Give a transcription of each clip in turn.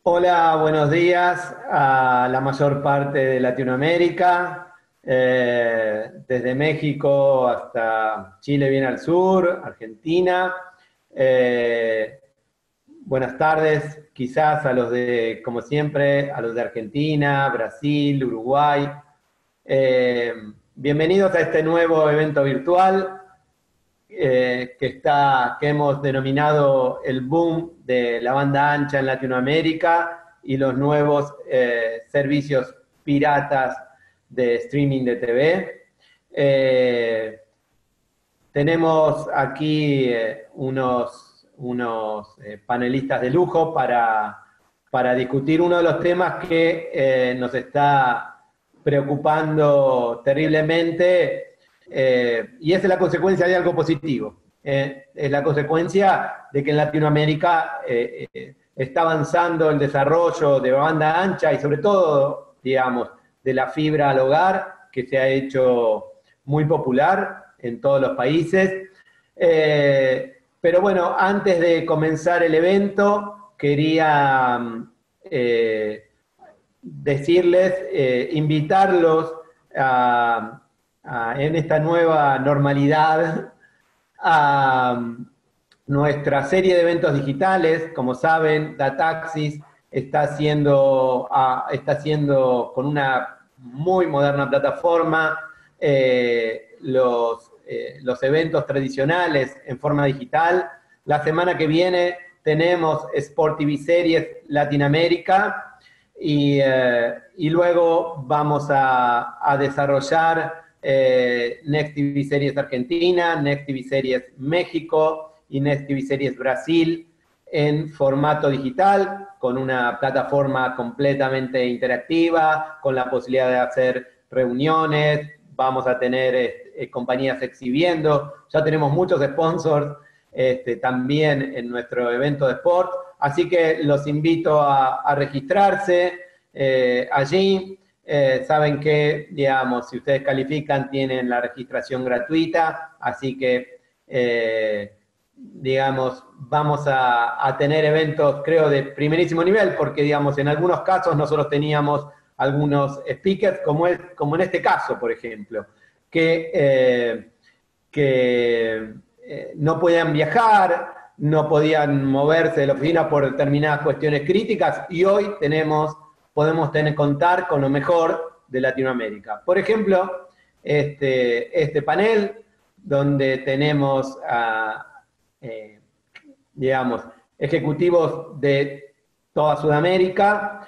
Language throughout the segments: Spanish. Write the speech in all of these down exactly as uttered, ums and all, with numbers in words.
Hola, buenos días a la mayor parte de Latinoamérica, eh, desde México hasta Chile bien al sur, Argentina. Eh, Buenas tardes, quizás a los de, como siempre, a los de Argentina, Brasil, Uruguay. Eh, Bienvenidos a este nuevo evento virtual eh, que, está, que hemos denominado el boom de la banda ancha en Latinoamérica y los nuevos eh, servicios piratas de streaming de T V. Eh, Tenemos aquí eh, unos, unos eh, panelistas de lujo para, para discutir uno de los temas que eh, nos está preocupando terriblemente eh, y es la consecuencia de algo positivo. Eh, es la consecuencia de que en Latinoamérica eh, eh, está avanzando el desarrollo de banda ancha y sobre todo, digamos, de la fibra al hogar, que se ha hecho muy popular en todos los países. Eh, pero bueno, antes de comenzar el evento, quería eh, decirles, eh, invitarlos a, a, en esta nueva normalidad a nuestra serie de eventos digitales. Como saben, Dataxis está haciendo, a, está haciendo con una muy moderna plataforma eh, los, eh, los eventos tradicionales en forma digital. La semana que viene tenemos Sport T V Series Latinoamérica y, eh, y luego vamos a, a desarrollar eh, Next T V Series Argentina, Next T V Series México y Next T V Series Brasil en formato digital, con una plataforma completamente interactiva, con la posibilidad de hacer reuniones. Vamos a tener eh, compañías exhibiendo, ya tenemos muchos sponsors este, también en nuestro evento de sport, así que los invito a, a registrarse eh, allí. Eh, saben que, digamos, si ustedes califican, tienen la registración gratuita, así que, eh, digamos, vamos a, a tener eventos, creo, de primerísimo nivel, porque, digamos, en algunos casos nosotros teníamos algunos speakers, como, es, como en este caso, por ejemplo, que, eh, que eh, no podían viajar, no podían moverse de la oficina por determinadas cuestiones críticas, y hoy tenemos, podemos tener, contar con lo mejor de Latinoamérica. Por ejemplo, este, este panel, donde tenemos a, eh, digamos, ejecutivos de toda Sudamérica,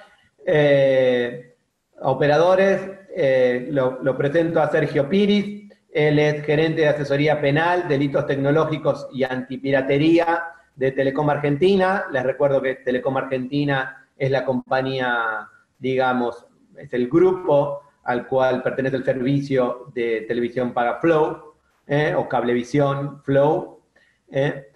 eh, operadores. Eh, lo, lo presento a Sergio Piris. Él es gerente de asesoría penal, delitos tecnológicos y antipiratería de Telecom Argentina. Les recuerdo que Telecom Argentina es la compañía, digamos, es el grupo al cual pertenece el servicio de televisión paga Flow, eh, o Cablevisión Flow. Eh.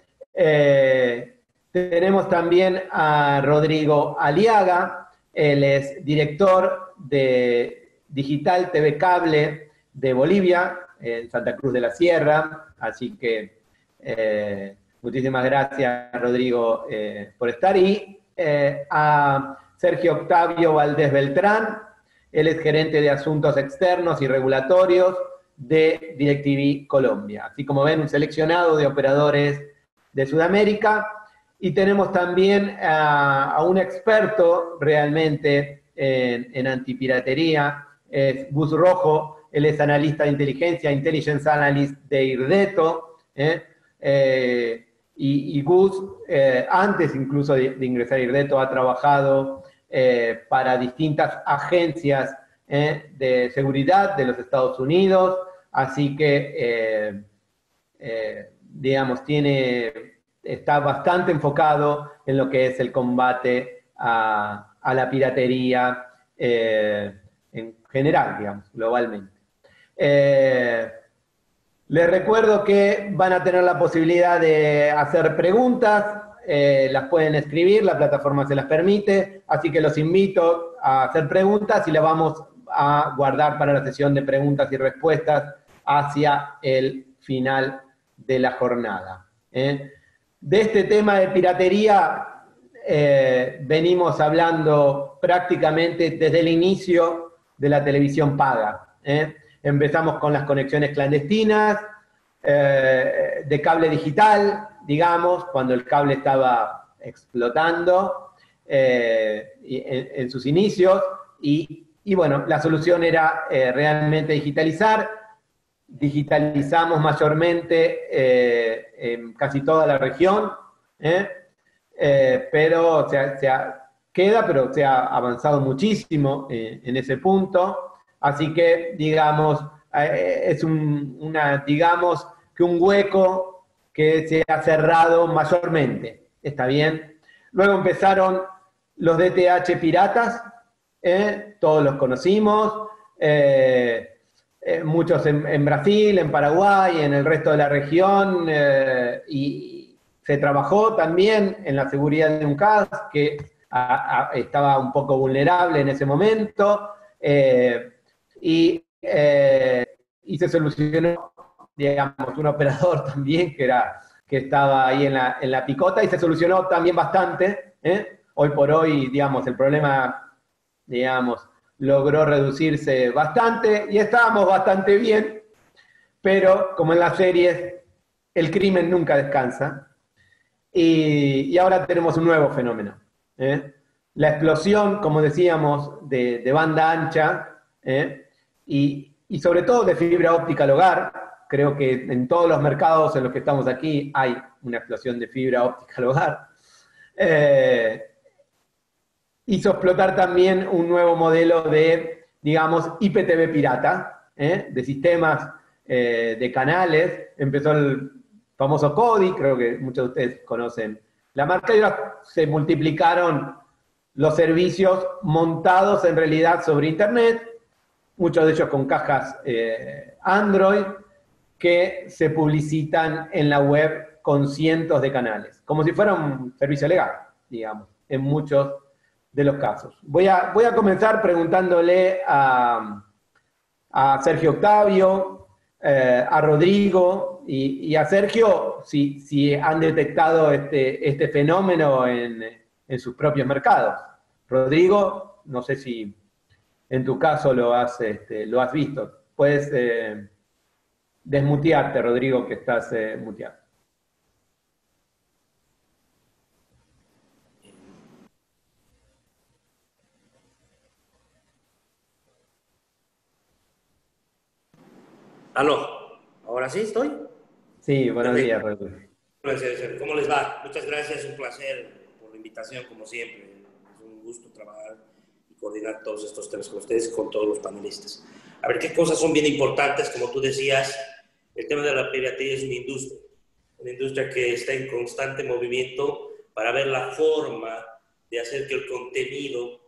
Eh, tenemos también a Rodrigo Aliaga. Él es director de Digital T V Cable de Bolivia, en Santa Cruz de la Sierra. Así que eh, muchísimas gracias, Rodrigo, eh, por estar. Y eh, a Sergio Octavio Valdés Beltrán. Él es gerente de Asuntos Externos y Regulatorios de DirecTV Colombia. Así como ven, un seleccionado de operadores de Sudamérica. Y tenemos también a, a un experto realmente en, en antipiratería, es Gus Rojo. Él es analista de inteligencia, Intelligence Analyst de Irdeto, ¿eh? Eh, y, y Gus, eh, antes incluso de, de ingresar a Irdeto, ha trabajado eh, para distintas agencias eh, de seguridad de los Estados Unidos, así que, eh, eh, digamos, tiene, está bastante enfocado en lo que es el combate a, a la piratería eh, en general, digamos, globalmente. Eh, les recuerdo que van a tener la posibilidad de hacer preguntas, eh, las pueden escribir, la plataforma se las permite, así que los invito a hacer preguntas y las vamos a guardar para la sesión de preguntas y respuestas hacia el final de la jornada. ¿eh? De este tema de piratería eh, venimos hablando prácticamente desde el inicio de la televisión paga. ¿eh? Empezamos con las conexiones clandestinas, eh, de cable digital, digamos, cuando el cable estaba explotando eh, en, en sus inicios, y, y bueno, la solución era eh, realmente digitalizar. Digitalizamos mayormente eh, en casi toda la región, ¿eh? Eh, pero se ha, se ha, queda, pero se ha avanzado muchísimo eh, en ese punto. Así que, digamos, eh, es un, una, digamos que un hueco que se ha cerrado mayormente. ¿Está bien? Luego empezaron los D T H piratas, ¿eh? Todos los conocimos. Eh, eh, muchos en, en Brasil, en Paraguay, en el resto de la región, eh, y se trabajó también en la seguridad de un C A S que a, a, estaba un poco vulnerable en ese momento, eh, y, eh, y se solucionó, digamos, un operador también que, era, que estaba ahí en la, en la picota, y se solucionó también bastante, ¿eh? Hoy por hoy, digamos, el problema, digamos, logró reducirse bastante y estábamos bastante bien, pero como en las series, el crimen nunca descansa. Y, y ahora tenemos un nuevo fenómeno. ¿eh? La explosión, como decíamos, de, de banda ancha, ¿eh? y, y sobre todo de fibra óptica al hogar. Creo que en todos los mercados en los que estamos aquí hay una explosión de fibra óptica al hogar. Eh, hizo explotar también un nuevo modelo de, digamos, I P T V pirata, ¿eh? de sistemas eh, de canales. Empezó el famoso Kodi, creo que muchos de ustedes conocen la marca, y ahora se multiplicaron los servicios montados en realidad sobre Internet, muchos de ellos con cajas eh, Android, que se publicitan en la web con cientos de canales, como si fuera un servicio legal, digamos, en muchos de los casos. Voy a, voy a comenzar preguntándole a, a Sergio Octavio, eh, a Rodrigo y, y a Sergio si, si han detectado este, este fenómeno en, en sus propios mercados. Rodrigo, no sé si en tu caso lo has, este, lo has visto. Puedes eh, desmutearte, Rodrigo, que estás eh, muteado. Aló, ¿ahora sí estoy? Sí, buenos Perfecto. días, Rodrigo. Gracias, ¿cómo les va? Muchas gracias, un placer por la invitación, como siempre. Es un gusto trabajar y coordinar todos estos temas con ustedes y con todos los panelistas. A ver, ¿qué cosas son bien importantes? Como tú decías, el tema de la piratería es una industria, una industria que está en constante movimiento para ver la forma de hacer que el contenido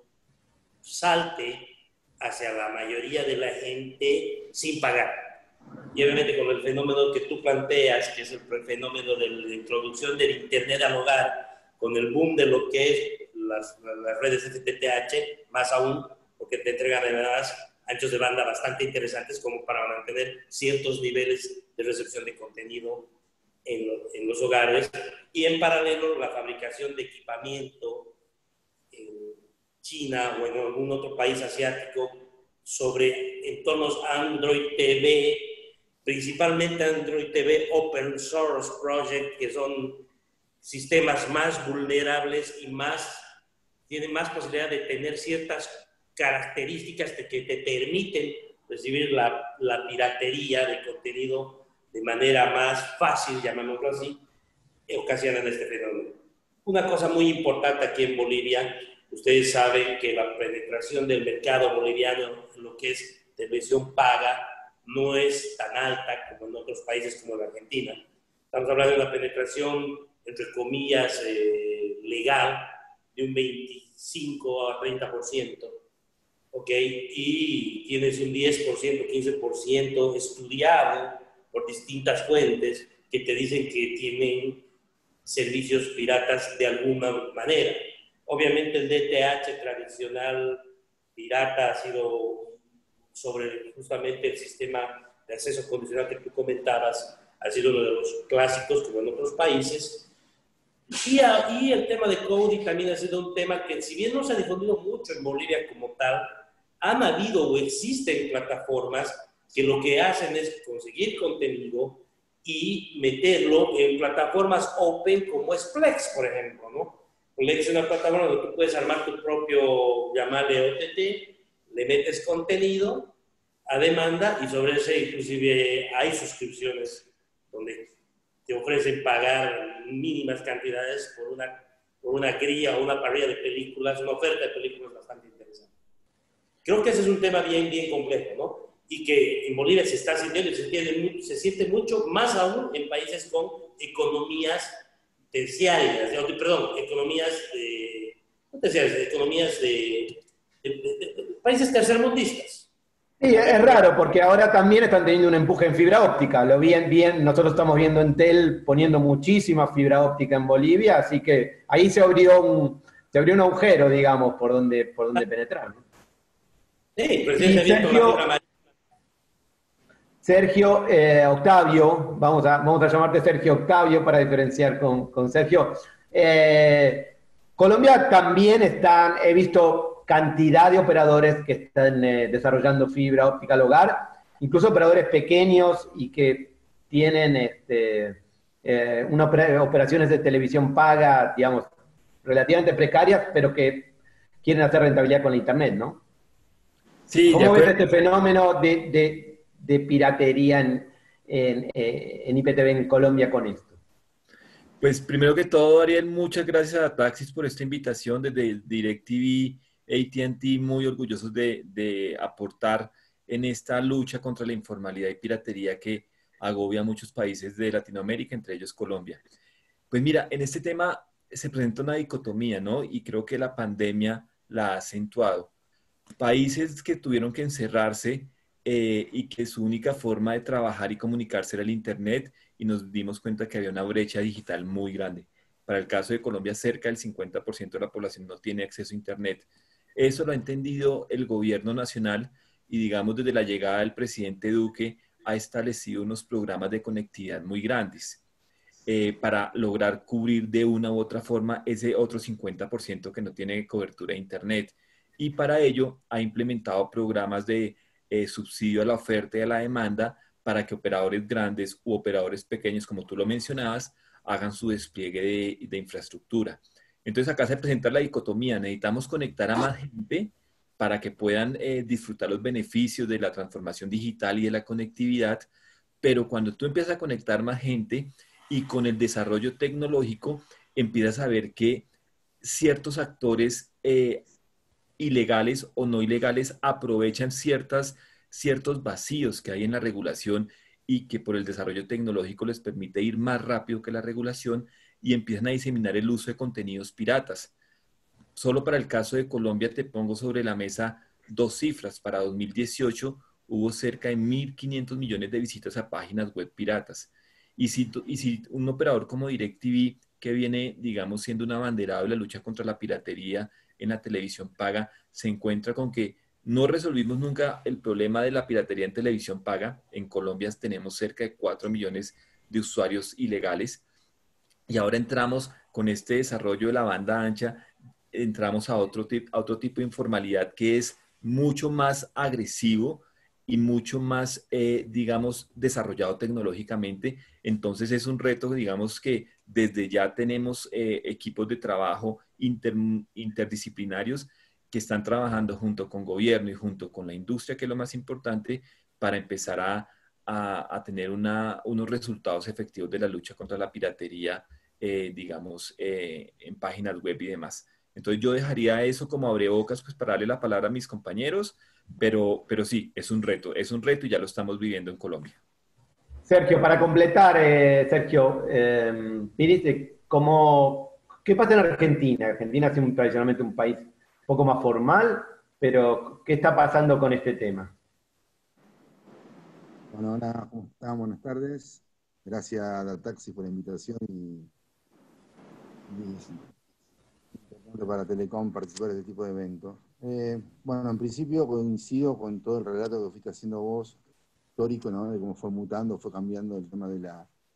salte hacia la mayoría de la gente sin pagar. Y obviamente con el fenómeno que tú planteas, que es el fenómeno de la introducción del Internet al hogar, con el boom de lo que es las, las redes F T T H, más aún, porque te entregan además anchos de banda bastante interesantes como para mantener ciertos niveles de recepción de contenido en, en los hogares, y en paralelo la fabricación de equipamiento en China o en algún otro país asiático sobre entornos Android T V, principalmente Android T V Open Source Project, que son sistemas más vulnerables y más, tienen más posibilidad de tener ciertas características que te permiten recibir la, la piratería de contenido de manera más fácil, llamémoslo así, ocasionan este fenómeno. Una cosa muy importante aquí en Bolivia, ustedes saben que la penetración del mercado boliviano en lo que es televisión paga no es tan alta como en otros países como la Argentina. Estamos hablando de una penetración, entre comillas, eh, legal de un veinticinco a treinta por ciento, ¿ok? Y tienes un diez por ciento, quince por ciento estudiado por distintas fuentes que te dicen que tienen servicios piratas de alguna manera. Obviamente el D T H tradicional pirata ha sido sobre justamente el sistema de acceso condicional que tú comentabas, ha sido uno de los clásicos como en otros países, Y, a, y el tema de Kodi también ha sido un tema que, si bien no se ha difundido mucho en Bolivia como tal, han habido o existen plataformas que lo que hacen es conseguir contenido y meterlo en plataformas open como es Plex, por ejemplo, ¿no? Plex es una plataforma donde tú puedes armar tu propio, llamarle O T T, le metes contenido a demanda y sobre ese inclusive hay suscripciones donde te ofrecen pagar mínimas cantidades por una, por una grilla o una parrilla de películas, una oferta de películas bastante interesante. Creo que ese es un tema bien, bien complejo, ¿no? Y que en Bolivia se está sintiendo y se, entiende, se siente mucho, más aún en países con economías terciarias, perdón, economías de, no terciarias, economías de, de, de, de, de países tercermundistas. Sí, es raro porque ahora también están teniendo un empuje en fibra óptica. Lo bien, bien, nosotros estamos viendo Entel poniendo muchísima fibra óptica en Bolivia, así que ahí se abrió un, se abrió un agujero, digamos, por donde, por donde penetrar, ¿no? Sí, pero Y se ha abierto la Sergio, fibra amarilla. Sergio eh, Octavio, vamos a, vamos a llamarte Sergio Octavio para diferenciar con, con Sergio. Eh, Colombia también están, he visto cantidad de operadores que están eh, desarrollando fibra óptica al hogar, incluso operadores pequeños y que tienen este, eh, una operaciones de televisión paga, digamos, relativamente precarias, pero que quieren hacer rentabilidad con la Internet, ¿no? Sí, de ¿Cómo ves acuerdo. este fenómeno de, de, de piratería en, en, eh, en I P T V en Colombia con esto? Pues primero que todo, Ariel, muchas gracias a Taxis por esta invitación desde DirecTV, A T and T, muy orgullosos de, de aportar en esta lucha contra la informalidad y piratería que agobia a muchos países de Latinoamérica, entre ellos Colombia. Pues mira, en este tema se presenta una dicotomía, ¿no? Y creo que la pandemia la ha acentuado. Países que tuvieron que encerrarse eh, y que su única forma de trabajar y comunicarse era el Internet y nos dimos cuenta que había una brecha digital muy grande. Para el caso de Colombia, cerca del cincuenta por ciento de la población no tiene acceso a Internet. Eso lo ha entendido el gobierno nacional y digamos desde la llegada del presidente Duque ha establecido unos programas de conectividad muy grandes eh, para lograr cubrir de una u otra forma ese otro cincuenta por ciento que no tiene cobertura de Internet. Y para ello ha implementado programas de eh, subsidio a la oferta y a la demanda para que operadores grandes u operadores pequeños, como tú lo mencionabas, hagan su despliegue de, de infraestructura. Entonces acá se presenta la dicotomía, necesitamos conectar a más gente para que puedan eh, disfrutar los beneficios de la transformación digital y de la conectividad, pero cuando tú empiezas a conectar más gente, y con el desarrollo tecnológico empiezas a ver que ciertos actores eh, ilegales o no ilegales aprovechan ciertas, ciertos vacíos que hay en la regulación y que por el desarrollo tecnológico les permite ir más rápido que la regulación y empiezan a diseminar el uso de contenidos piratas. Solo para el caso de Colombia te pongo sobre la mesa dos cifras. Para dos mil dieciocho hubo cerca de mil quinientos millones de visitas a páginas web piratas. Y si, y si un operador como DirecTV, que viene, digamos, siendo un abanderado de la lucha contra la piratería en la televisión paga, se encuentra con que no resolvimos nunca el problema de la piratería en televisión paga. En Colombia tenemos cerca de cuatro millones de usuarios ilegales. Y ahora entramos con este desarrollo de la banda ancha, entramos a otro, a otro tipo de informalidad que es mucho más agresivo y mucho más, eh, digamos, desarrollado tecnológicamente. Entonces es un reto, digamos, que desde ya tenemos eh, equipos de trabajo inter, interdisciplinarios que están trabajando junto con gobierno y junto con la industria, que es lo más importante, para empezar a, a, a tener una, unos resultados efectivos de la lucha contra la piratería, eh, digamos, eh, en páginas web y demás. Entonces yo dejaría eso como abrebocas pues, para darle la palabra a mis compañeros, pero, pero sí, es un reto, es un reto y ya lo estamos viviendo en Colombia. Sergio, para completar, eh, Sergio, eh, Piris, ¿cómo, ¿qué pasa en Argentina? Argentina es un, tradicionalmente un país un poco más formal, pero ¿qué está pasando con este tema? Bueno, hola, ¿cómo están? Buenas tardes. Gracias a Taxi por la invitación y, y es importante para Telecom participar de este tipo de eventos. Eh, bueno, en principio coincido con todo el relato que fuiste haciendo vos, histórico, ¿no? De cómo fue mutando, fue cambiando el tema de la,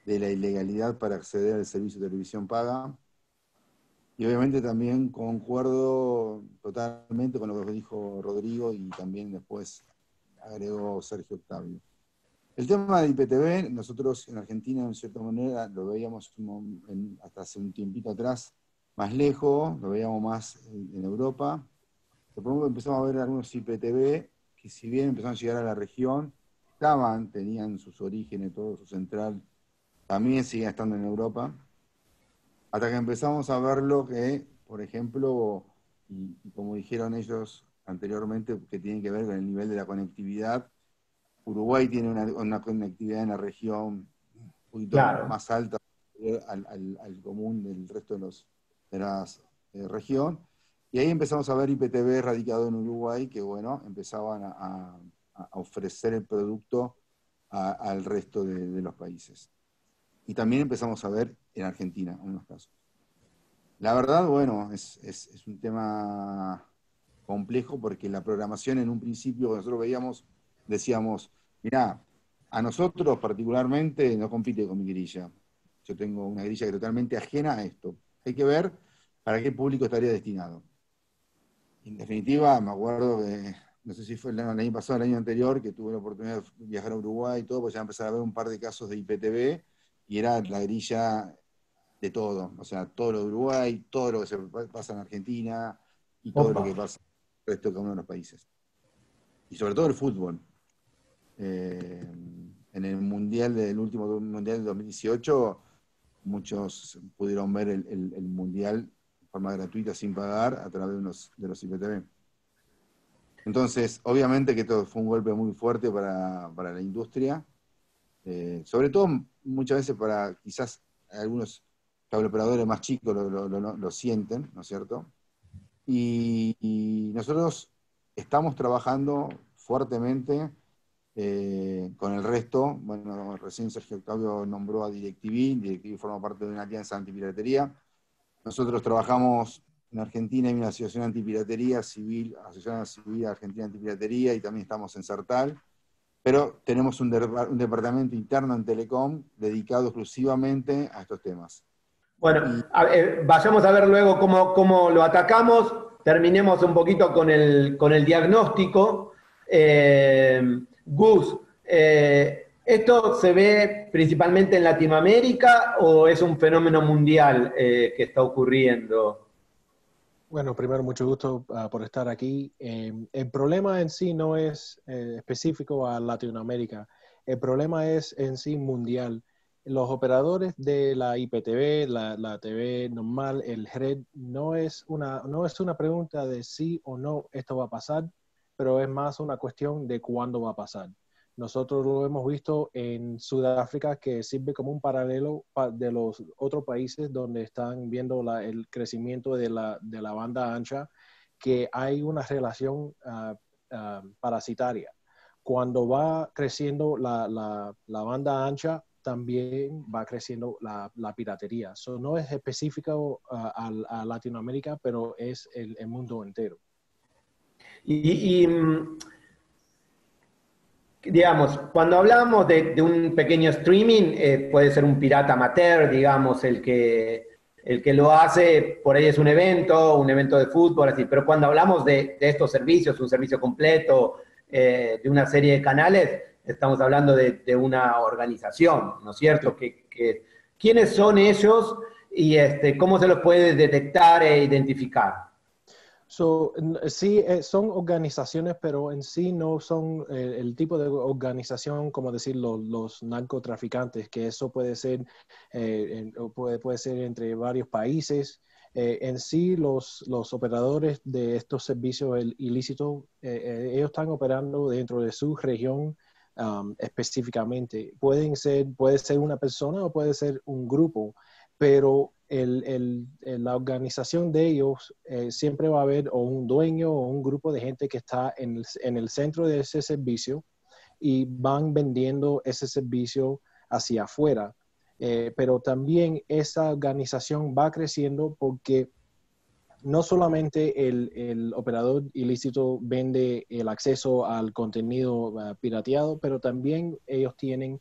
de la ilegalidad para acceder al servicio de televisión paga. Y obviamente también concuerdo totalmente con lo que dijo Rodrigo y también después agregó Sergio Octavio. El tema de I P T V, nosotros en Argentina, en cierta manera, lo veíamos en, hasta hace un tiempito atrás más lejos, lo veíamos más en, en Europa. Después empezamos a ver algunos I P T V que, si bien empezaron a llegar a la región, estaban, tenían sus orígenes, todo su central, también siguen estando en Europa. Hasta que empezamos a verlo que, por ejemplo, y, y como dijeron ellos anteriormente, que tiene que ver con el nivel de la conectividad, Uruguay tiene una, una conectividad en la región un poquito Claro. más alta al, al, al común del resto de, los, de las eh, región. Y ahí empezamos a ver I P T V radicado en Uruguay, que bueno, empezaban a, a, a ofrecer el producto a, al resto de, de los países. Y también empezamos a ver en Argentina, en unos casos. La verdad, bueno, es, es, es un tema complejo porque la programación en un principio, cuando nosotros veíamos, decíamos, mirá, a nosotros particularmente no compite con mi grilla. Yo tengo una grilla que es totalmente ajena a esto. Hay que ver para qué público estaría destinado. En definitiva, me acuerdo que, no sé si fue el año, el año pasado, el año anterior, que tuve la oportunidad de viajar a Uruguay y todo, pues ya empezar a ver un par de casos de I P T V, y era la grilla de todo, o sea, todo lo de Uruguay, todo lo que se pasa en Argentina, y todo Opa. lo que pasa en el resto de cada uno de los países. Y sobre todo el fútbol. Eh, en el mundial del último mundial del dos mil dieciocho, muchos pudieron ver el, el, el mundial de forma gratuita, sin pagar, a través de, unos, de los I P T V. Entonces, obviamente que esto fue un golpe muy fuerte para, para la industria, eh, sobre todo muchas veces para quizás algunos cableoperadores más chicos lo, lo, lo, lo sienten, ¿no es cierto? Y, y nosotros estamos trabajando fuertemente eh, con el resto. Bueno, recién Sergio Octavio nombró a DirecTV, DirecTV forma parte de una alianza antipiratería. Nosotros trabajamos en Argentina, hay una asociación antipiratería civil, Asociación Civil Argentina Antipiratería, y también estamos en Sartal, pero tenemos un, de, un departamento interno en Telecom dedicado exclusivamente a estos temas. Bueno, a ver, vayamos a ver luego cómo, cómo lo atacamos, terminemos un poquito con el, con el diagnóstico. Eh, Gus, eh, ¿esto se ve principalmente en Latinoamérica o es un fenómeno mundial eh, que está ocurriendo? Bueno, primero, mucho gusto uh, por estar aquí. Eh, el problema en sí no es eh, específico a Latinoamérica. El problema es en sí mundial. Los operadores de la I P T V, la, la T V normal, el R E D, no es, una, no es una pregunta de sí o no esto va a pasar, pero es más una cuestión de cuándo va a pasar. Nosotros lo hemos visto en Sudáfrica, que sirve como un paralelo de los otros países donde están viendo la, el crecimiento de la, de la banda ancha, que hay una relación uh, uh, parasitaria. Cuando va creciendo la, la, la banda ancha, también va creciendo la, la piratería. So, no es específico uh, a, a Latinoamérica, pero es el, el mundo entero. Y, y digamos, cuando hablamos de, de un pequeño streaming, eh, puede ser un pirata amateur, digamos, el que, el que lo hace, por ahí es un evento, un evento de fútbol, así. Pero cuando hablamos de, de estos servicios, un servicio completo, eh, de una serie de canales, estamos hablando de, de una organización, ¿no es cierto? Que, que, ¿quiénes son ellos y este, cómo se los puede detectar e identificar? So, sí, eh, son organizaciones, pero en sí no son eh, el tipo de organización, como decir, los, los narcotraficantes, que eso puede ser, eh, en, puede, puede ser entre varios países. Eh, en sí, los, los operadores de estos servicios ilícitos, eh, eh, ellos están operando dentro de su región um, específicamente. Pueden ser, puede ser una persona o puede ser un grupo, pero El, el, la organización de ellos eh, siempre va a haber o un dueño o un grupo de gente que está en el, en el centro de ese servicio y van vendiendo ese servicio hacia afuera. Eh, pero también esa organización va creciendo porque no solamente el, el operador ilícito vende el acceso al contenido uh, pirateado, pero también ellos tienen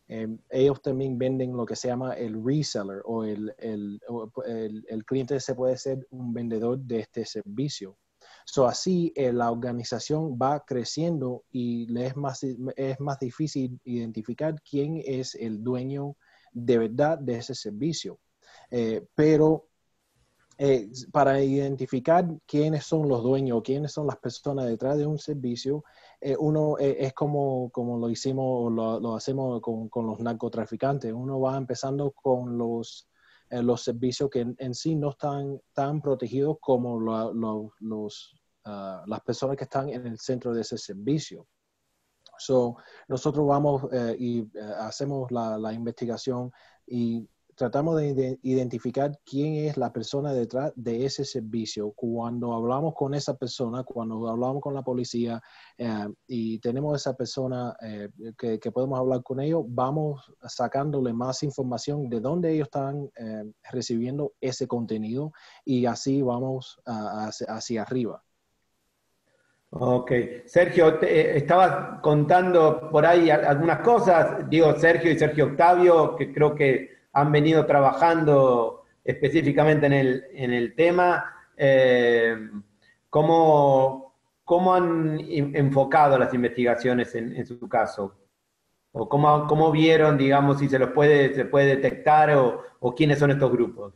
eh, ellos también venden lo que se llama el reseller o el, el, el, el cliente se puede ser un vendedor de este servicio. So, así eh, la organización va creciendo y le es más, es más difícil identificar quién es el dueño de verdad de ese servicio. Eh, pero eh, para identificar quiénes son los dueños, quiénes son las personas detrás de un servicio, eh, uno eh, es como, como lo hicimos, lo, lo hacemos con, con los narcotraficantes. Uno va empezando con los, eh, los servicios que en, en sí no están tan protegidos como lo, lo, los, uh, las personas que están en el centro de ese servicio. So, nosotros vamos eh, y eh, hacemos la, la investigación y tratamos de, de identificar quién es la persona detrás de ese servicio. Cuando hablamos con esa persona, cuando hablamos con la policía eh, y tenemos esa persona eh, que, que podemos hablar con ellos, vamos sacándole más información de dónde ellos están eh, recibiendo ese contenido y así vamos uh, hacia, hacia arriba. Ok. Sergio, te, estabas contando por ahí algunas cosas. Digo, Sergio y Sergio Octavio, que creo que han venido trabajando específicamente en el, en el tema. Eh, ¿cómo, ¿Cómo han enfocado las investigaciones en, en su caso? ¿O cómo, cómo vieron, digamos, si se los puede, se puede detectar o, o quiénes son estos grupos?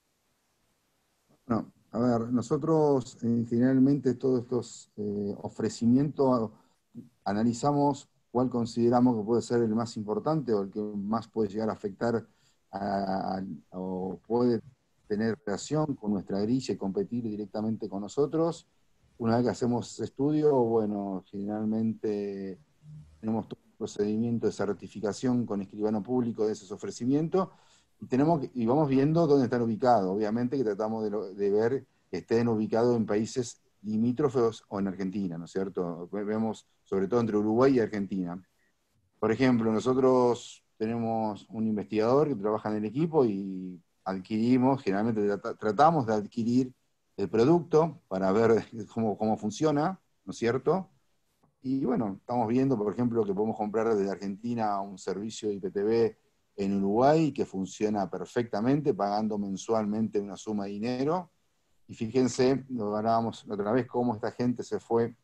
No, a ver, nosotros eh, generalmente todos estos eh, ofrecimientos analizamos cuál consideramos que puede ser el más importante o el que más puede llegar a afectar a, a, o puede tener relación con nuestra grilla y competir directamente con nosotros. Una vez que hacemos estudio, bueno, generalmente tenemos todo un procedimiento de certificación con escribano público de esos ofrecimientos, y, tenemos, y vamos viendo dónde están ubicados. Obviamente que tratamos de, lo, de ver que estén ubicados en países limítrofes o en Argentina, ¿no es cierto? Vemos sobre todo entre Uruguay y Argentina. Por ejemplo, nosotros tenemos un investigador que trabaja en el equipo y adquirimos, generalmente tratamos de adquirir el producto para ver cómo, cómo funciona, ¿no es cierto? Y bueno, estamos viendo, por ejemplo, que podemos comprar desde Argentina un servicio de I P T V en Uruguay que funciona perfectamente, pagando mensualmente una suma de dinero. Y fíjense, lo hablábamos la otra vez, cómo esta gente se fue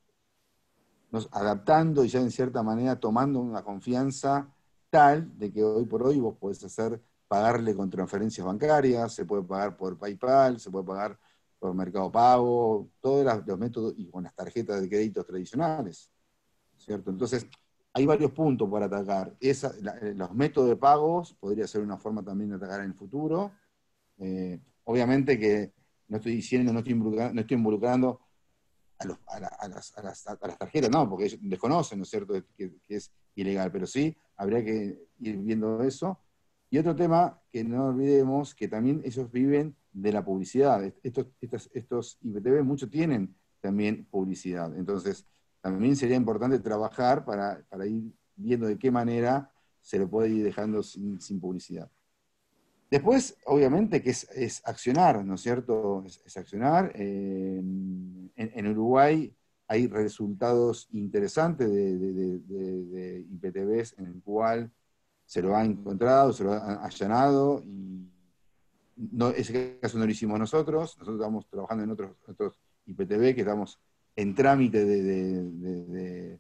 nos adaptando y ya en cierta manera tomando una confianza tal de que hoy por hoy vos podés hacer, pagarle con transferencias bancarias, se puede pagar por PayPal, se puede pagar por Mercado Pago, todos los métodos y con las tarjetas de créditos tradicionales, ¿cierto? Entonces, hay varios puntos para atacar. Esa, la, los métodos de pagos podría ser una forma también de atacar en el futuro. Eh, obviamente que no estoy diciendo, no estoy involucrando, no estoy involucrando a, los, a, la, a, las, a, las, a las tarjetas, no, porque ellos desconocen, ¿no es cierto?, que, que es ilegal, pero sí, habría que ir viendo eso. Y otro tema que no olvidemos, que también ellos viven de la publicidad. Estos, estos, estos I P T V muchos tienen también publicidad. Entonces, también sería importante trabajar para, para ir viendo de qué manera se lo puede ir dejando sin, sin publicidad. Después, obviamente, que es, es accionar, ¿no es cierto? Es, es accionar. Eh, en, en Uruguay hay resultados interesantes de, de, de, de, de I P T Vs en el cual se lo ha encontrado, se lo ha allanado, y no, ese caso no lo hicimos nosotros. Nosotros estamos trabajando en otros, otros I P T V que estamos en trámite de, de, de, de, de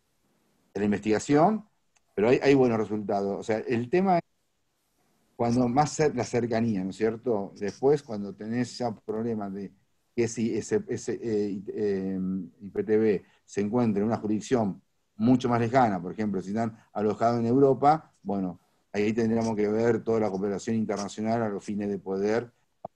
la investigación, pero hay, hay buenos resultados. O sea, el tema es cuando más la cercanía, ¿no es cierto? Después, cuando tenés ya problemas de que si ese, ese eh, eh, I P T V se encuentra en una jurisdicción mucho más lejana, por ejemplo, si están alojados en Europa, bueno, ahí tendríamos que ver toda la cooperación internacional a los fines de poder.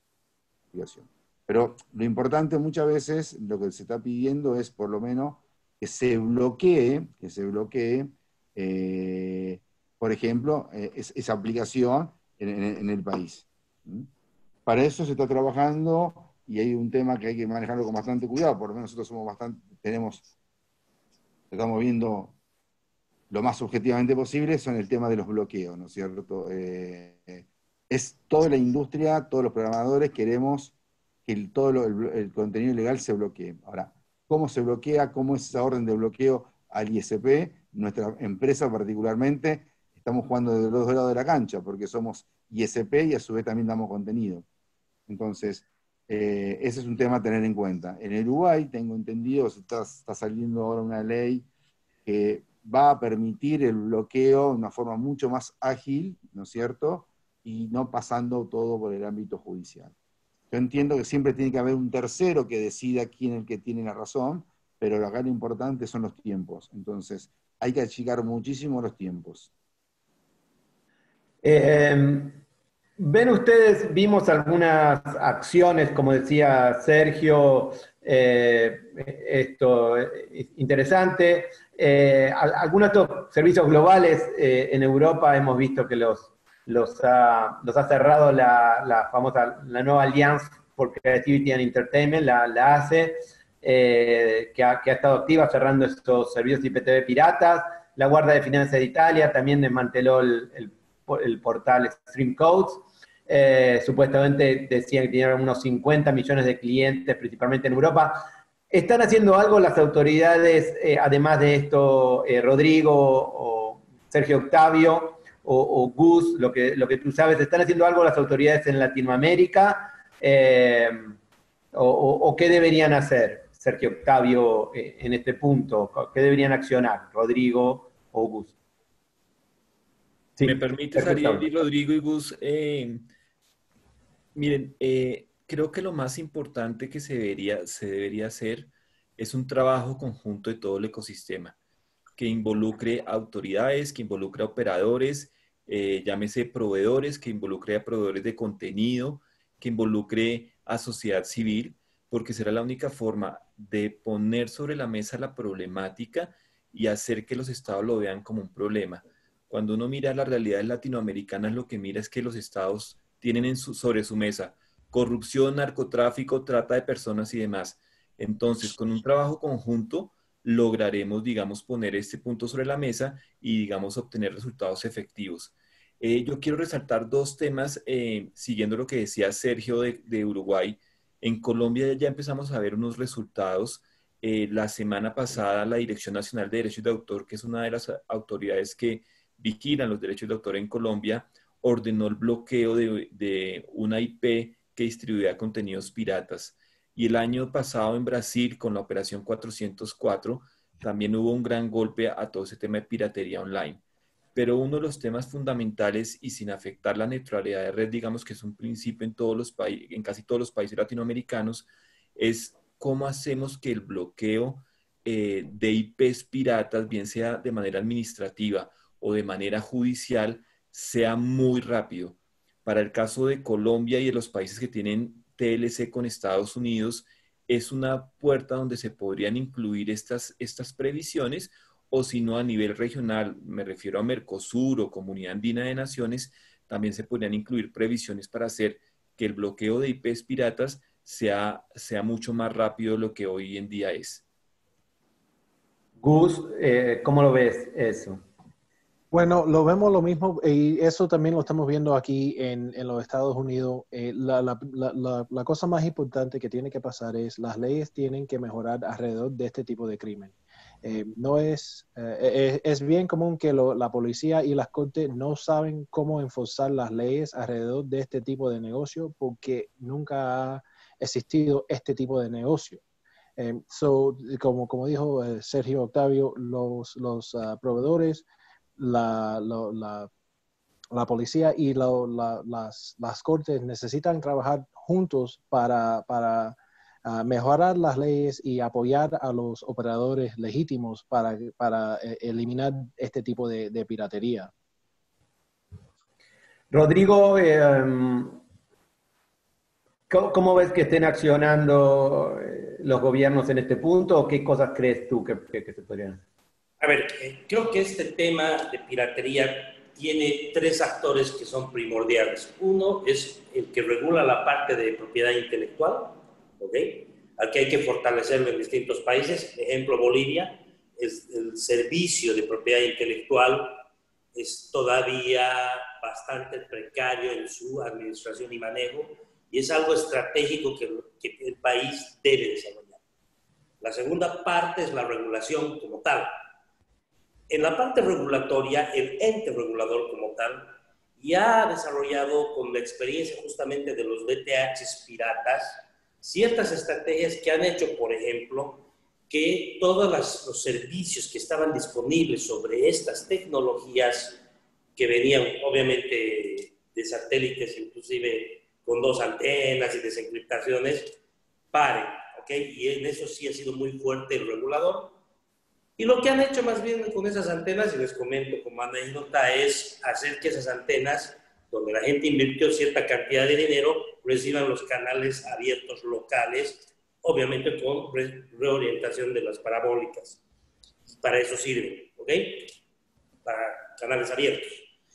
Pero lo importante muchas veces, lo que se está pidiendo es por lo menos que se bloquee, que se bloquee, eh, por ejemplo, eh, es, esa aplicación en, en, en el país. ¿Mm? Para eso se está trabajando y hay un tema que hay que manejarlo con bastante cuidado, por lo menos nosotros somos bastante, tenemos, estamos viendo lo más objetivamente posible, son el tema de los bloqueos, ¿no es cierto? Eh, es toda la industria, todos los programadores queremos que el, todo lo, el, el contenido ilegal se bloquee. Ahora, ¿cómo se bloquea? ¿Cómo es esa orden de bloqueo al I S P? Nuestra empresa particularmente estamos jugando de los dos lados de la cancha, porque somos I S P y a su vez también damos contenido. Entonces, eh, ese es un tema a tener en cuenta. En el Uruguay, tengo entendido, está, está saliendo ahora una ley que va a permitir el bloqueo de una forma mucho más ágil, ¿no es cierto?, y no pasando todo por el ámbito judicial. Yo entiendo que siempre tiene que haber un tercero que decida quién es el que tiene la razón, pero acá lo importante son los tiempos. Entonces, hay que achicar muchísimo los tiempos. Eh, ¿Ven ustedes, vimos algunas acciones, como decía Sergio, eh, esto es interesante, eh, algunos de estos servicios globales eh, en Europa hemos visto que los, los, ha, los ha cerrado la, la famosa, la nueva Alliance for Creativity and Entertainment, la, la A C E, eh, que, ha, que ha estado activa cerrando estos servicios I P T V piratas. La Guardia de Finanzas de Italia también desmanteló el, el el portal Streamcodes. Eh, supuestamente decían que tenían unos cincuenta millones de clientes, principalmente en Europa. ¿Están haciendo algo las autoridades, eh, además de esto, eh, Rodrigo o Sergio Octavio o, o Gus, lo que, lo que tú sabes, ¿están haciendo algo las autoridades en Latinoamérica? Eh, o, o, ¿O qué deberían hacer, Sergio Octavio, eh, en este punto? ¿Qué deberían accionar, Rodrigo o Gus? Sí, ¿me permites, Ariel y Rodrigo y Gus? Eh, miren, eh, creo que lo más importante que se debería, se debería hacer es un trabajo conjunto de todo el ecosistema, que involucre autoridades, que involucre a operadores, eh, llámese proveedores, que involucre a proveedores de contenido, que involucre a sociedad civil, porque será la única forma de poner sobre la mesa la problemática y hacer que los estados lo vean como un problema. Cuando uno mira las realidades latinoamericanas, lo que mira es que los estados tienen en su, sobre su mesa corrupción, narcotráfico, trata de personas y demás. Entonces, con un trabajo conjunto, lograremos, digamos, poner este punto sobre la mesa y, digamos, obtener resultados efectivos. Eh, yo quiero resaltar dos temas, eh, siguiendo lo que decía Sergio de, de Uruguay. En Colombia ya empezamos a ver unos resultados. Eh, la semana pasada, la Dirección Nacional de Derechos de Autor, que es una de las autoridades que vigilan los derechos de autor en Colombia, ordenó el bloqueo de, de una I P que distribuía contenidos piratas. Y el año pasado en Brasil, con la operación cuatrocientos cuatro, también hubo un gran golpe a todo ese tema de piratería online. Pero uno de los temas fundamentales y sin afectar la neutralidad de red, digamos que es un principio en, todos los países, en casi todos los países latinoamericanos, es cómo hacemos que el bloqueo eh, de I Pes piratas, bien sea de manera administrativa o de manera judicial, sea muy rápido. Para el caso de Colombia y de los países que tienen T L C con Estados Unidos, es una puerta donde se podrían incluir estas, estas previsiones, o si no a nivel regional, me refiero a Mercosur o Comunidad Andina de Naciones, también se podrían incluir previsiones para hacer que el bloqueo de I Pes piratas sea, sea mucho más rápido de lo que hoy en día es. Gus, eh, ¿cómo lo ves eso? Bueno, lo vemos lo mismo y eso también lo estamos viendo aquí en, en los Estados Unidos. Eh, la, la, la, la cosa más importante que tiene que pasar es las leyes tienen que mejorar alrededor de este tipo de crimen. Eh, no es, eh, es, es bien común que lo, la policía y las cortes no saben cómo enforzar las leyes alrededor de este tipo de negocio porque nunca ha existido este tipo de negocio. Eh, so, como, como dijo eh, Sergio Octavio, los, los uh, proveedores, La, la, la, la policía y la, la, las, las cortes necesitan trabajar juntos para, para uh, mejorar las leyes y apoyar a los operadores legítimos para, para eh, eliminar este tipo de, de piratería. Rodrigo, eh, ¿cómo, ¿cómo ves que estén accionando los gobiernos en este punto? ¿O qué cosas crees tú que, que, que se podrían hacer? A ver, eh, creo que este tema de piratería tiene tres actores que son primordiales. Uno es el que regula la parte de propiedad intelectual, ¿ok? Al que hay que fortalecerlo en distintos países. Ejemplo, Bolivia, es el servicio de propiedad intelectual es todavía bastante precario en su administración y manejo, y es algo estratégico que, que el país debe desarrollar. La segunda parte es la regulación como tal. En la parte regulatoria, el ente regulador como tal ya ha desarrollado con la experiencia justamente de los B T Hs piratas ciertas estrategias que han hecho, por ejemplo, que todos las, los servicios que estaban disponibles sobre estas tecnologías que venían obviamente de satélites, inclusive con dos antenas y desencriptaciones, paren, ¿ok? Y en eso sí ha sido muy fuerte el regulador. Y lo que han hecho más bien con esas antenas, y les comento como anécdota, es hacer que esas antenas, donde la gente invirtió cierta cantidad de dinero, reciban los canales abiertos locales, obviamente con re reorientación de las parabólicas. Para eso sirve, ¿ok? Para canales abiertos.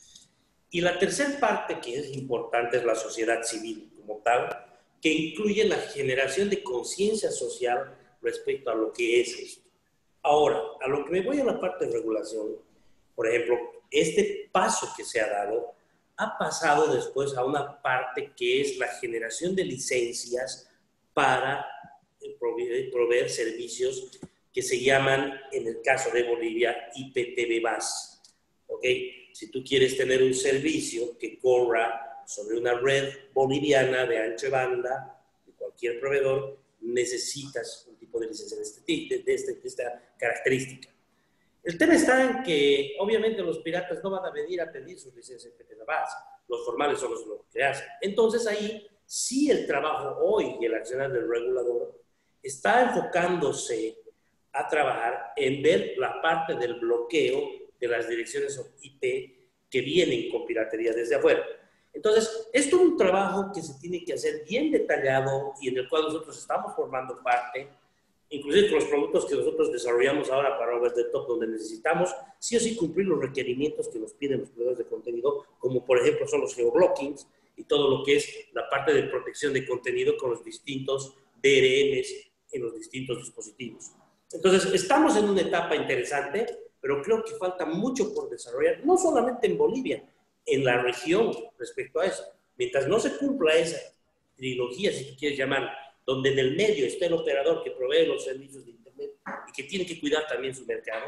Y la tercera parte que es importante es la sociedad civil como tal, que incluye la generación de conciencia social respecto a lo que es esto. Ahora, a lo que me voy a la parte de regulación, por ejemplo, este paso que se ha dado ha pasado después a una parte que es la generación de licencias para proveer, proveer servicios que se llaman, en el caso de Bolivia, I P T V bus. ¿Ok? Si tú quieres tener un servicio que corra sobre una red boliviana de ancho de banda, de cualquier proveedor, necesitas un tipo de licencia de, este, de, de, este, de esta característica. El tema está en que, obviamente, los piratas no van a venir a pedir sus licencias de la base. Los formales son los que hacen. Entonces, ahí sí el trabajo hoy y el accionar del regulador está enfocándose a trabajar en ver la parte del bloqueo de las direcciones I P que vienen con piratería desde afuera. Entonces, esto es un trabajo que se tiene que hacer bien detallado y en el cual nosotros estamos formando parte, inclusive con los productos que nosotros desarrollamos ahora para Over the Top, donde necesitamos sí o sí cumplir los requerimientos que nos piden los proveedores de contenido, como por ejemplo son los geoblockings y todo lo que es la parte de protección de contenido con los distintos D R Ms en los distintos dispositivos. Entonces, estamos en una etapa interesante, pero creo que falta mucho por desarrollar, no solamente en Bolivia, en la región respecto a eso. Mientras no se cumpla esa trilogía, si tú quieres llamar, donde en el medio está el operador que provee los servicios de Internet y que tiene que cuidar también su mercado,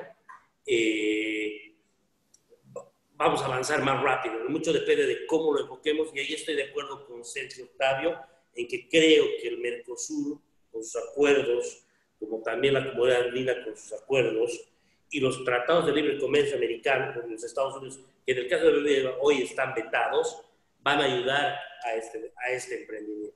eh, vamos a avanzar más rápido. Mucho depende de cómo lo enfoquemos y ahí estoy de acuerdo con Sergio Octavio en que creo que el Mercosur, con sus acuerdos, como también la Comunidad Andina con sus acuerdos, y los tratados de libre comercio americanos con los Estados Unidos, que en el caso de Bolivia hoy están vetados, van a ayudar a este, a este emprendimiento.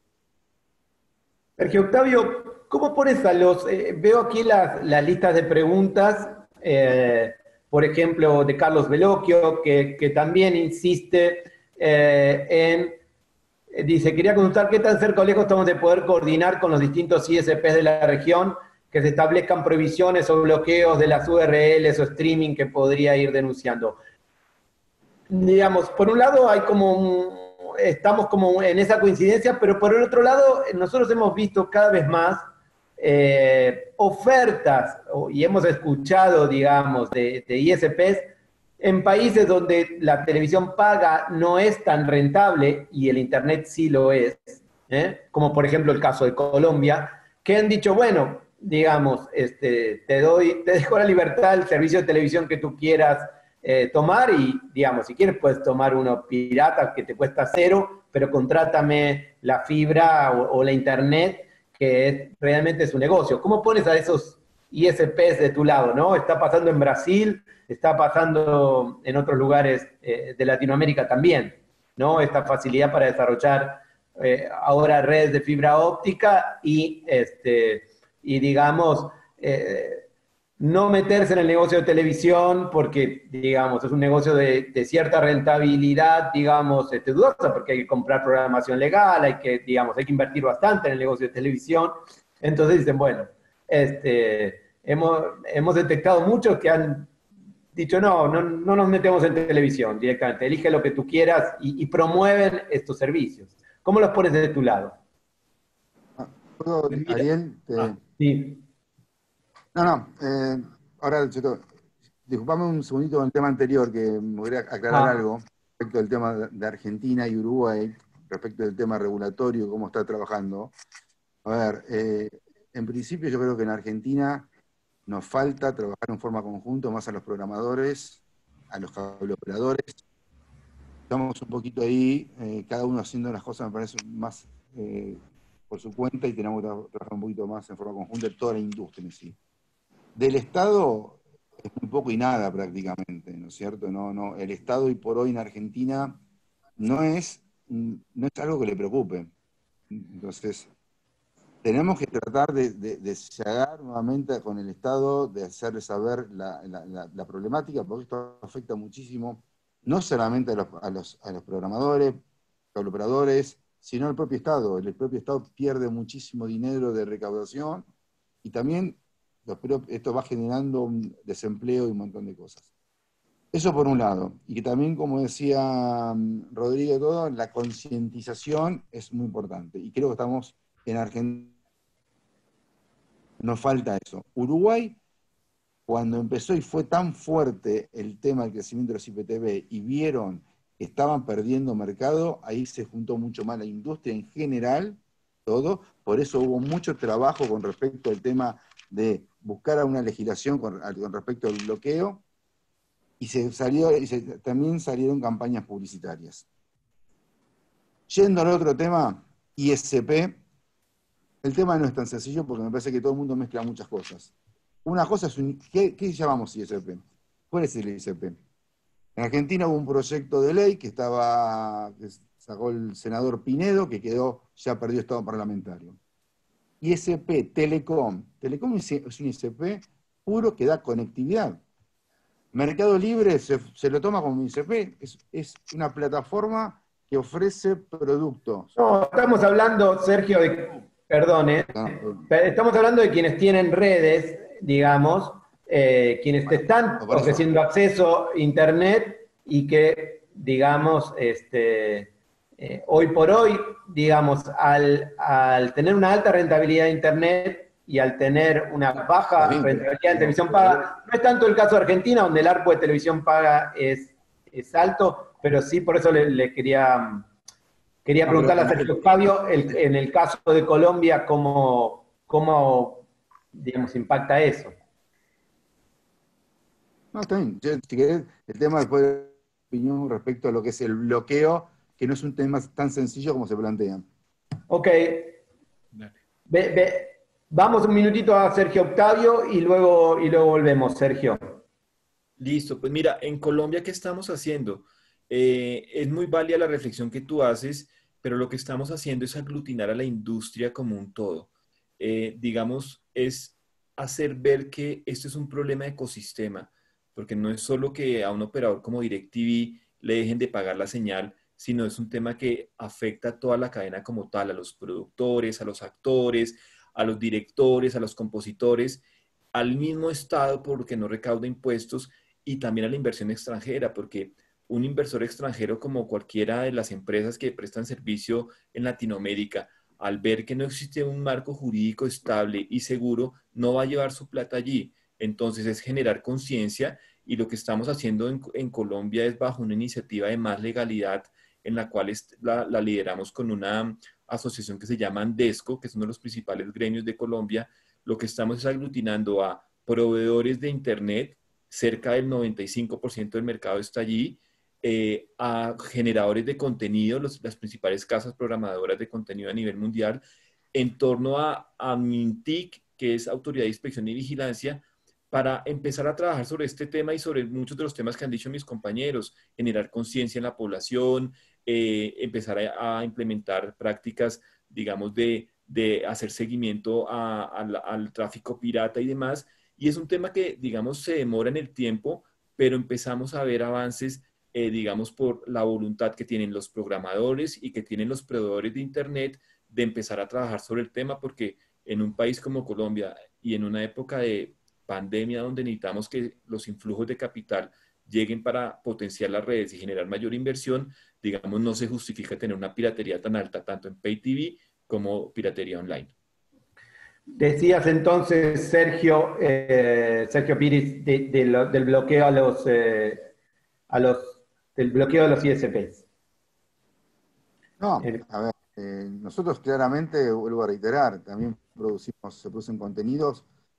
Sergio Octavio, ¿cómo pones a los... Eh, veo aquí las, las listas de preguntas, eh, por ejemplo, de Carlos Veloquio, que, que también insiste eh, en... Eh, dice, quería consultar qué tan cerca o lejos estamos de poder coordinar con los distintos I S Ps de la región, que se establezcan prohibiciones o bloqueos de las U R Ls o streaming que podría ir denunciando. Digamos, por un lado hay como un, estamos como en esa coincidencia, pero por el otro lado nosotros hemos visto cada vez más eh, ofertas y hemos escuchado, digamos, de, de I S Ps en países donde la televisión paga no es tan rentable y el internet sí lo es, ¿eh? Como por ejemplo el caso de Colombia, que han dicho, bueno, digamos, este, te doy, te dejo la libertad el servicio de televisión que tú quieras eh, tomar y, digamos, si quieres puedes tomar uno pirata que te cuesta cero, pero contrátame la fibra o, o la internet, que es, realmente es un negocio. ¿Cómo pones a esos I S Ps de tu lado, no? Está pasando en Brasil, está pasando en otros lugares eh, de Latinoamérica también, ¿no? Esta facilidad para desarrollar eh, ahora redes de fibra óptica y, este, y digamos, eh, no meterse en el negocio de televisión porque, digamos, es un negocio de, de cierta rentabilidad, digamos, este, dudosa, porque hay que comprar programación legal, hay que, digamos, hay que invertir bastante en el negocio de televisión. Entonces dicen, bueno, este, hemos, hemos detectado muchos que han dicho, no, no, no nos metemos en televisión directamente, elige lo que tú quieras y, y promueven estos servicios. ¿Cómo los pones de tu lado? ¿Puedo, Ariel? Te... Ah, sí. No, no, eh, ahora, Cheto, disculpame un segundito con el tema anterior, que me voy a aclarar ah. algo respecto del tema de Argentina y Uruguay, respecto del tema regulatorio, cómo está trabajando. A ver, eh, en principio yo creo que en Argentina nos falta trabajar en forma conjunta, más a los programadores, a los cableoperadores. Estamos un poquito ahí, eh, cada uno haciendo las cosas, me parece, más eh, por su cuenta, y tenemos que tra trabajar un poquito más en forma conjunta en toda la industria en sí. Del Estado es muy poco y nada prácticamente, ¿no es cierto? No, no, el Estado hoy por hoy en Argentina no es, no es algo que le preocupe. Entonces, tenemos que tratar de, de, de llegar nuevamente con el Estado, de hacerle saber la, la, la, la problemática, porque esto afecta muchísimo, no solamente a los, a los, a los programadores, operadores, sino al propio Estado. El propio Estado pierde muchísimo dinero de recaudación y también esto va generando un desempleo y un montón de cosas. Eso por un lado. Y que también, como decía Rodrigo, todo, la concientización es muy importante. Y creo que estamos en Argentina. Nos falta eso. Uruguay, cuando empezó y fue tan fuerte el tema del crecimiento de los I P T V y vieron que estaban perdiendo mercado, ahí se juntó mucho más la industria en general, todo. Por eso hubo mucho trabajo con respecto al tema de buscar a una legislación con, con respecto al bloqueo, y, se salió, y se, también salieron campañas publicitarias. Yendo al otro tema, I S P, el tema no es tan sencillo porque me parece que todo el mundo mezcla muchas cosas. Una cosa es, un, ¿qué, qué llamamos I S P? ¿Cuál es el I S P? En Argentina hubo un proyecto de ley que estaba, que sacó el senador Pinedo, que quedó, ya perdió estado parlamentario. I S P, Telecom. Telecom es un I S P puro que da conectividad. Mercado Libre se, se lo toma como I S P, es, es una plataforma que ofrece productos. No, estamos hablando, Sergio, de, perdone, No, estamos hablando de quienes tienen redes, digamos, eh, quienes te están por eso. ofreciendo acceso a Internet y que, digamos, este, eh, hoy por hoy, digamos, al, al tener una alta rentabilidad de Internet y al tener una baja rentabilidad de televisión paga, no es tanto el caso de Argentina, donde el ARPU de televisión paga es, es alto, pero sí por eso le, le quería, quería preguntarle a Sergio Octavio, el, en el caso de Colombia, cómo, cómo digamos, impacta eso. No, está bien. Yo, si querés, el tema después de opinión respecto a lo que es el bloqueo, que no es un tema tan sencillo como se plantea. Ok. Ve, ve, vamos un minutito a Sergio Octavio y luego, y luego volvemos, Sergio. Listo, pues mira, en Colombia, ¿qué estamos haciendo? Eh, es muy válida la reflexión que tú haces, pero lo que estamos haciendo es aglutinar a la industria como un todo. Eh, digamos, es hacer ver que esto es un problema de ecosistema, porque no es solo que a un operador como DirecTV le dejen de pagar la señal, sino es un tema que afecta a toda la cadena como tal, a los productores, a los actores, a los directores, a los compositores, al mismo Estado porque no recauda impuestos y también a la inversión extranjera, porque un inversor extranjero como cualquiera de las empresas que prestan servicio en Latinoamérica, al ver que no existe un marco jurídico estable y seguro, no va a llevar su plata allí. Entonces es generar conciencia y lo que estamos haciendo en, en Colombia es bajo una iniciativa de más legalidad en la cual es, la, la lideramos con una asociación que se llama Andesco, que es uno de los principales gremios de Colombia. Lo que estamos es aglutinando a proveedores de Internet, cerca del noventa y cinco por ciento del mercado está allí, eh, a generadores de contenido, los, las principales casas programadoras de contenido a nivel mundial, en torno a, a MINTIC, que es Autoridad de Inspección y Vigilancia, para empezar a trabajar sobre este tema y sobre muchos de los temas que han dicho mis compañeros, generar conciencia en la población, eh, empezar a, a implementar prácticas, digamos, de, de hacer seguimiento a, a, al tráfico pirata y demás. Y es un tema que, digamos, se demora en el tiempo, pero empezamos a ver avances, eh, digamos, por la voluntad que tienen los programadores y que tienen los proveedores de Internet de empezar a trabajar sobre el tema, porque en un país como Colombia y en una época de pandemia donde necesitamos que los influjos de capital lleguen para potenciar las redes y generar mayor inversión, digamos, no se justifica tener una piratería tan alta, tanto en Pay T V como piratería online. Decías entonces, Sergio, eh, Sergio Piris, de, de lo, del bloqueo a los, eh, a los, del bloqueo de los I S Ps. No, Eh, a ver, eh, nosotros claramente, vuelvo a reiterar, también producimos, se producen contenidos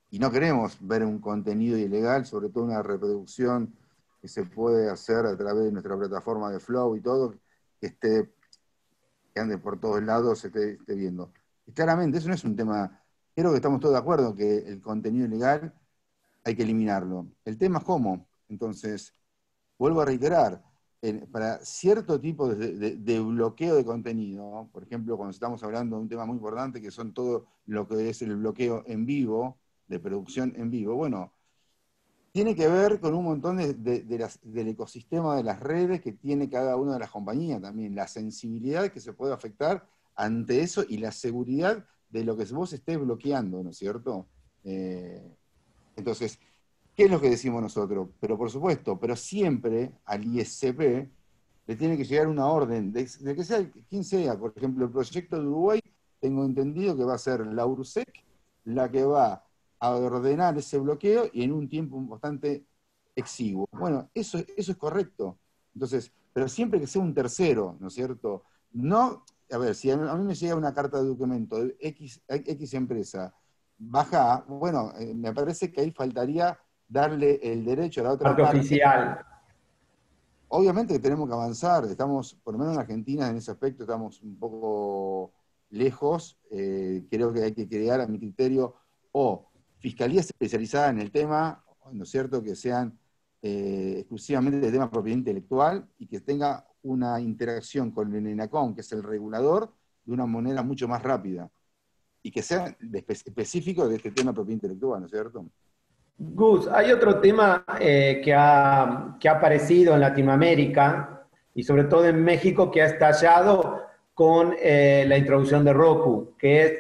y no queremos ver un contenido ilegal, sobre todo una reproducción que se puede hacer a través de nuestra plataforma de Flow y todo, que esté, que ande por todos lados, se esté, esté viendo. Y claramente, eso no es un tema, creo que estamos todos de acuerdo que el contenido ilegal hay que eliminarlo. El tema es cómo. Entonces, vuelvo a reiterar, en, para cierto tipo de, de, de bloqueo de contenido, por ejemplo, cuando estamos hablando de un tema muy importante, que son todo lo que es el bloqueo en vivo, de producción en vivo, bueno, tiene que ver con un montón de, de, de las, del ecosistema de las redes que tiene cada una de las compañías también, la sensibilidad que se puede afectar ante eso y la seguridad de lo que vos estés bloqueando, ¿no es cierto? Eh, entonces, ¿qué es lo que decimos nosotros? Pero por supuesto, pero siempre al I S P le tiene que llegar una orden, de, de que sea quien sea. Por ejemplo, el proyecto de Uruguay, tengo entendido que va a ser la URSEC la que va a ordenar ese bloqueo y en un tiempo bastante exiguo. Bueno, eso, eso es correcto. Entonces, pero siempre que sea un tercero, ¿no es cierto? No, a ver, si a mí me llega una carta de documento de X, X empresa, baja, bueno, eh, me parece que ahí faltaría darle el derecho a la otra Parte parte. oficial. Obviamente que tenemos que avanzar, estamos, por lo menos en Argentina, en ese aspecto estamos un poco lejos. Eh, creo que hay que crear, a mi criterio, o fiscalías especializadas en el tema, ¿no es cierto?, que sean eh, exclusivamente de tema de propiedad intelectual y que tenga una interacción con el ENACOM, que es el regulador, de una manera mucho más rápida y que sea de espe específico de este tema de propiedad intelectual, ¿no es cierto? Gus, hay otro tema eh, que, ha, que ha aparecido en Latinoamérica y sobre todo en México que ha estallado con eh, la introducción de Roku, que es,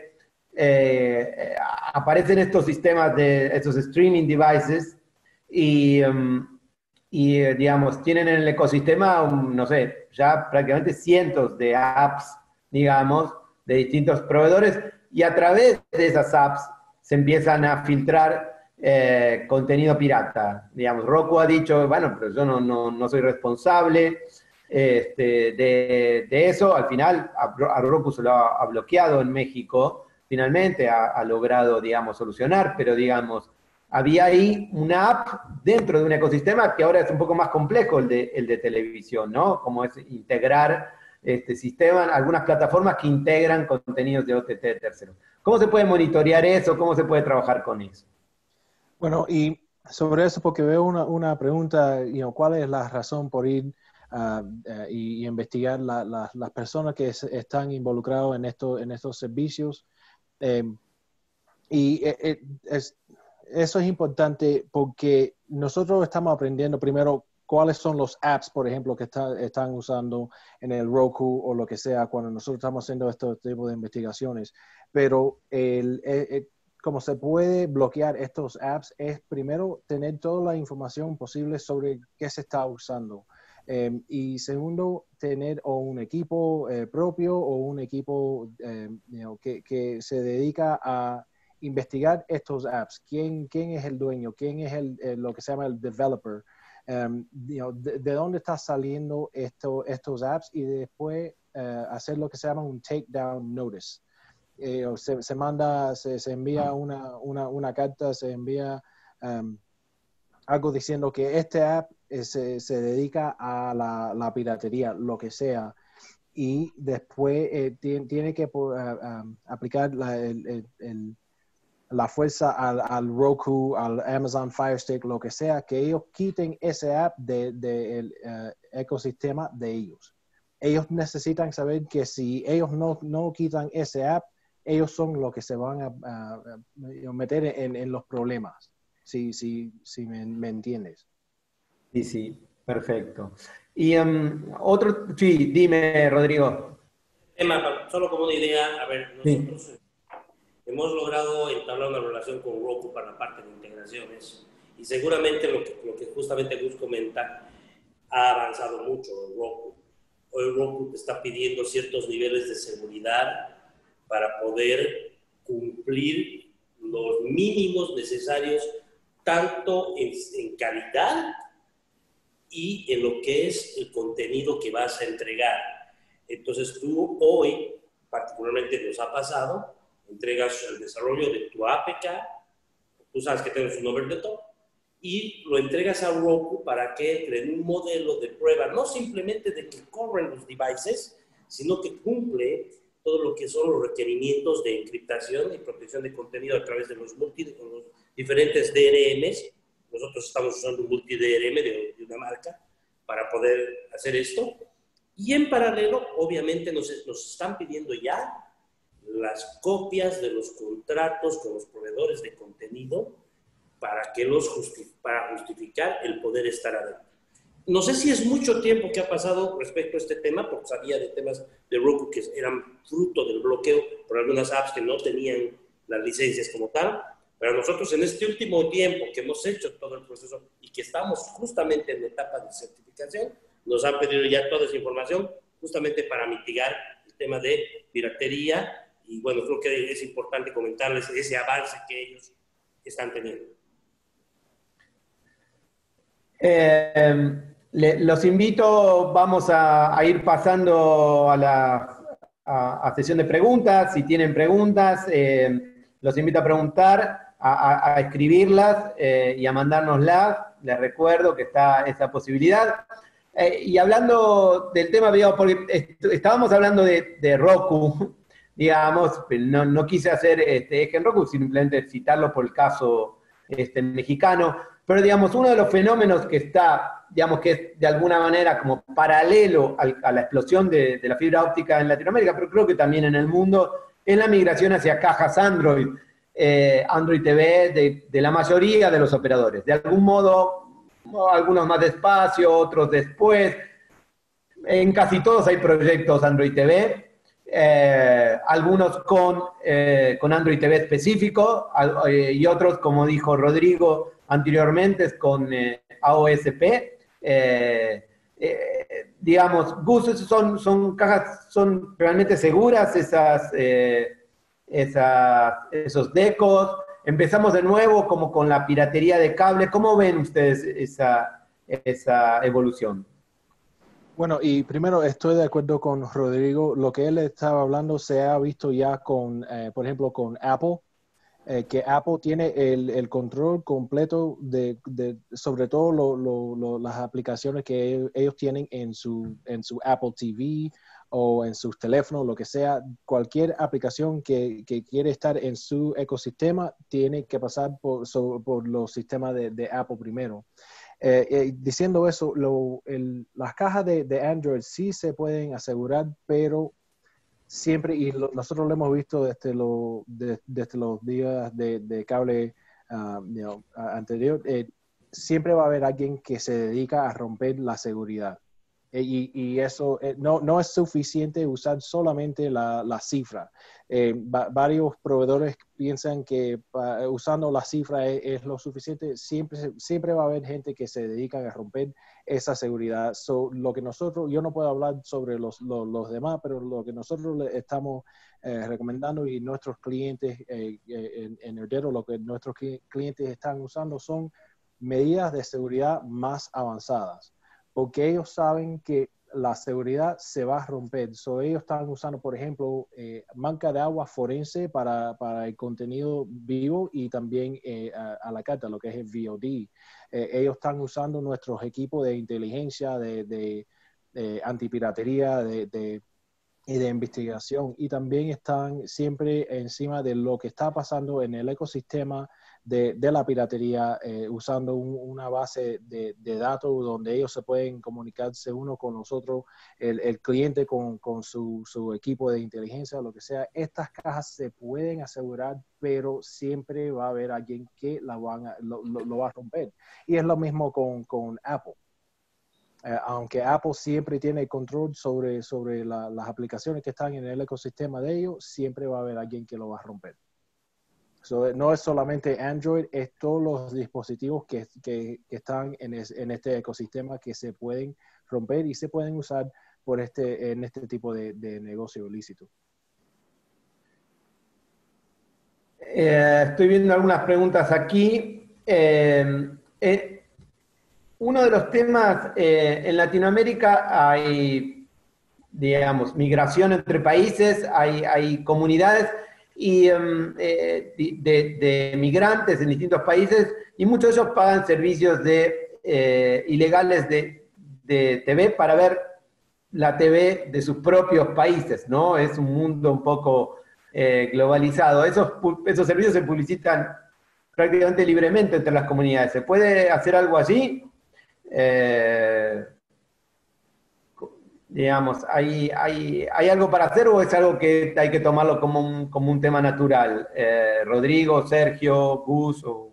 eh, aparecen estos sistemas de estos streaming devices y, um, y digamos, tienen en el ecosistema, um, no sé, ya prácticamente cientos de apps, digamos, de distintos proveedores y a través de esas apps se empiezan a filtrar Eh, contenido pirata. Digamos, Roku ha dicho, bueno, pero yo no, no, no soy responsable este, de, de eso. Al final, a, a Roku se lo ha, ha bloqueado en México. Finalmente ha, ha logrado, digamos, solucionar, pero digamos, había ahí una app dentro de un ecosistema que ahora es un poco más complejo el de, el de televisión, ¿no? Como es integrar este sistema, algunas plataformas que integran contenidos de O T T terceros. ¿Cómo se puede monitorear eso? ¿Cómo se puede trabajar con eso? Bueno, y sobre eso, porque veo una, una pregunta, you know, ¿cuál es la razón por ir uh, uh, y, y investigar la, la, las personas que es, están involucradas en, esto, en estos servicios? Eh, y eh, es, eso es importante porque nosotros estamos aprendiendo primero cuáles son los apps, por ejemplo, que está, están usando en el Roku o lo que sea cuando nosotros estamos haciendo este tipo de investigaciones. Pero el... el, el cómo se puede bloquear estos apps es primero tener toda la información posible sobre qué se está usando. Eh, y segundo, tener o un equipo eh, propio o un equipo eh, you know, que, que se dedica a investigar estos apps. ¿Quién, quién es el dueño? ¿Quién es el, el, lo que se llama el developer? Um, you know, de, de dónde está saliendo esto, estos apps? Y después uh, hacer lo que se llama un takedown notice. Eh, se, se manda, se, se envía una, una, una carta, se envía um, algo diciendo que este app eh, se, se dedica a la, la piratería, lo que sea, y después eh, tiene, tiene que uh, um, aplicar la, el, el, el, la fuerza al, al Roku, al Amazon Fire Stick, lo que sea, que ellos quiten ese app del de, de uh, ecosistema de ellos. Ellos necesitan saber que si ellos no, no quitan ese app, ellos son los que se van a, a, a meter en, en los problemas, si, si, si me, me entiendes. Sí, sí, perfecto. Y um, otro, sí, dime, Rodrigo. Emma, solo como una idea, a ver, nosotros Sí. hemos logrado entablar una relación con Roku para la parte de integraciones y seguramente lo que, lo que justamente Gus comenta ha avanzado mucho en Roku. Hoy Roku te está pidiendo ciertos niveles de seguridad para poder cumplir los mínimos necesarios tanto en, en calidad y en lo que es el contenido que vas a entregar. Entonces tú hoy, particularmente nos ha pasado, entregas el desarrollo de tu A P K, tú sabes que tenemos un over the top, y lo entregas a Roku para que creen un modelo de prueba, no simplemente de que corren los devices, sino que cumple todo lo que son los requerimientos de encriptación y protección de contenido a través de los, multi, de los diferentes D R Ms. Nosotros estamos usando un multi-D R M de, de una marca para poder hacer esto. Y en paralelo, obviamente, nos, nos están pidiendo ya las copias de los contratos con los proveedores de contenido para, que los justi- para justificar el poder estar adentro. No sé si es mucho tiempo que ha pasado respecto a este tema, porque sabía de temas de Roku que eran fruto del bloqueo por algunas apps que no tenían las licencias como tal, pero nosotros en este último tiempo que hemos hecho todo el proceso y que estamos justamente en la etapa de certificación, nos han pedido ya toda esa información justamente para mitigar el tema de piratería y bueno, creo que es importante comentarles ese avance que ellos están teniendo. Eh, le, los invito, vamos a, a ir pasando a la a, a sesión de preguntas. Si tienen preguntas, eh, los invito a preguntar, a, a, a escribirlas eh, y a mandárnoslas. Les recuerdo que está esa posibilidad. Eh, y hablando del tema, digamos, porque est estábamos hablando de, de Roku, digamos, no, no quise hacer este eje en Roku, simplemente citarlo por el caso este, mexicano. Pero, digamos, uno de los fenómenos que está, digamos, que es de alguna manera como paralelo al, a la explosión de, de la fibra óptica en Latinoamérica, pero creo que también en el mundo, es la migración hacia cajas Android, eh, Android T V de, de la mayoría de los operadores. De algún modo, algunos más despacio, otros después. En casi todos hay proyectos Android T V. Eh, algunos con, eh, con Android T V específico eh, y otros, como dijo Rodrigo anteriormente, con eh, A O S P. Eh, eh, digamos, Gus, son, son cajas, son realmente seguras esas, eh, esas, esos decos. Empezamos de nuevo como con la piratería de cable. ¿Cómo ven ustedes esa, esa evolución? Bueno, y primero estoy de acuerdo con Rodrigo. Lo que él estaba hablando se ha visto ya con, eh, por ejemplo, con Apple, eh, que Apple tiene el, el control completo de, de sobre todo lo, lo, lo, las aplicaciones que ellos, ellos tienen en su, en su Apple T V o en sus teléfonos, lo que sea. Cualquier aplicación que, que quiere estar en su ecosistema tiene que pasar por, so, por los sistemas de, de Apple primero. Eh, eh, diciendo eso, lo, el, las cajas de, de Android sí se pueden asegurar, pero siempre, y lo, nosotros lo hemos visto desde, lo, de, desde los días de, de cable uh, you know, anterior, eh, siempre va a haber alguien que se dedica a romper la seguridad. Eh, y, y eso eh, no, no es suficiente usar solamente la, la cifra. Eh, va, varios proveedores piensan que pa, usando la cifra es, es lo suficiente. Siempre, siempre va a haber gente que se dedica a romper esa seguridad. So, lo que nosotros, yo no puedo hablar sobre los, los, los demás, pero lo que nosotros le estamos eh, recomendando y nuestros clientes eh, en, en Herdero, lo que nuestros clientes están usando son medidas de seguridad más avanzadas, porque ellos saben que la seguridad se va a romper. So, ellos están usando, por ejemplo, eh, manca de agua forense para, para el contenido vivo y también eh, a, a la carta, lo que es el V O D. Eh, ellos están usando nuestros equipos de inteligencia, de, de, de antipiratería, de, de, y de investigación. Y también están siempre encima de lo que está pasando en el ecosistema De, de la piratería, eh, usando un, una base de, de datos donde ellos se pueden comunicarse uno con nosotros, el, el cliente con, con su, su equipo de inteligencia, lo que sea. Estas cajas se pueden asegurar, pero siempre va a haber alguien que la van a, lo, lo, lo va a romper. Y es lo mismo con, con Apple. Eh, aunque Apple siempre tiene control sobre, sobre la, las aplicaciones que están en el ecosistema de ellos, siempre va a haber alguien que lo va a romper. So, no es solamente Android, es todos los dispositivos que, que, que están en, es, en este ecosistema que se pueden romper y se pueden usar por este, en este tipo de, de negocio ilícito. Eh, estoy viendo algunas preguntas aquí. Eh, eh, uno de los temas, eh, en Latinoamérica hay, digamos, migración entre países, hay, hay comunidades. y, um, eh, de, de migrantes en distintos países, y muchos de ellos pagan servicios de, eh, ilegales de, de T V para ver la T V de sus propios países, ¿no? Es un mundo un poco eh, globalizado. Esos, esos servicios se publicitan prácticamente libremente entre las comunidades. ¿Se puede hacer algo allí? Eh, digamos, ¿hay, hay, ¿hay algo para hacer o es algo que hay que tomarlo como un, como un tema natural? Eh, Rodrigo, Sergio, Gus. O...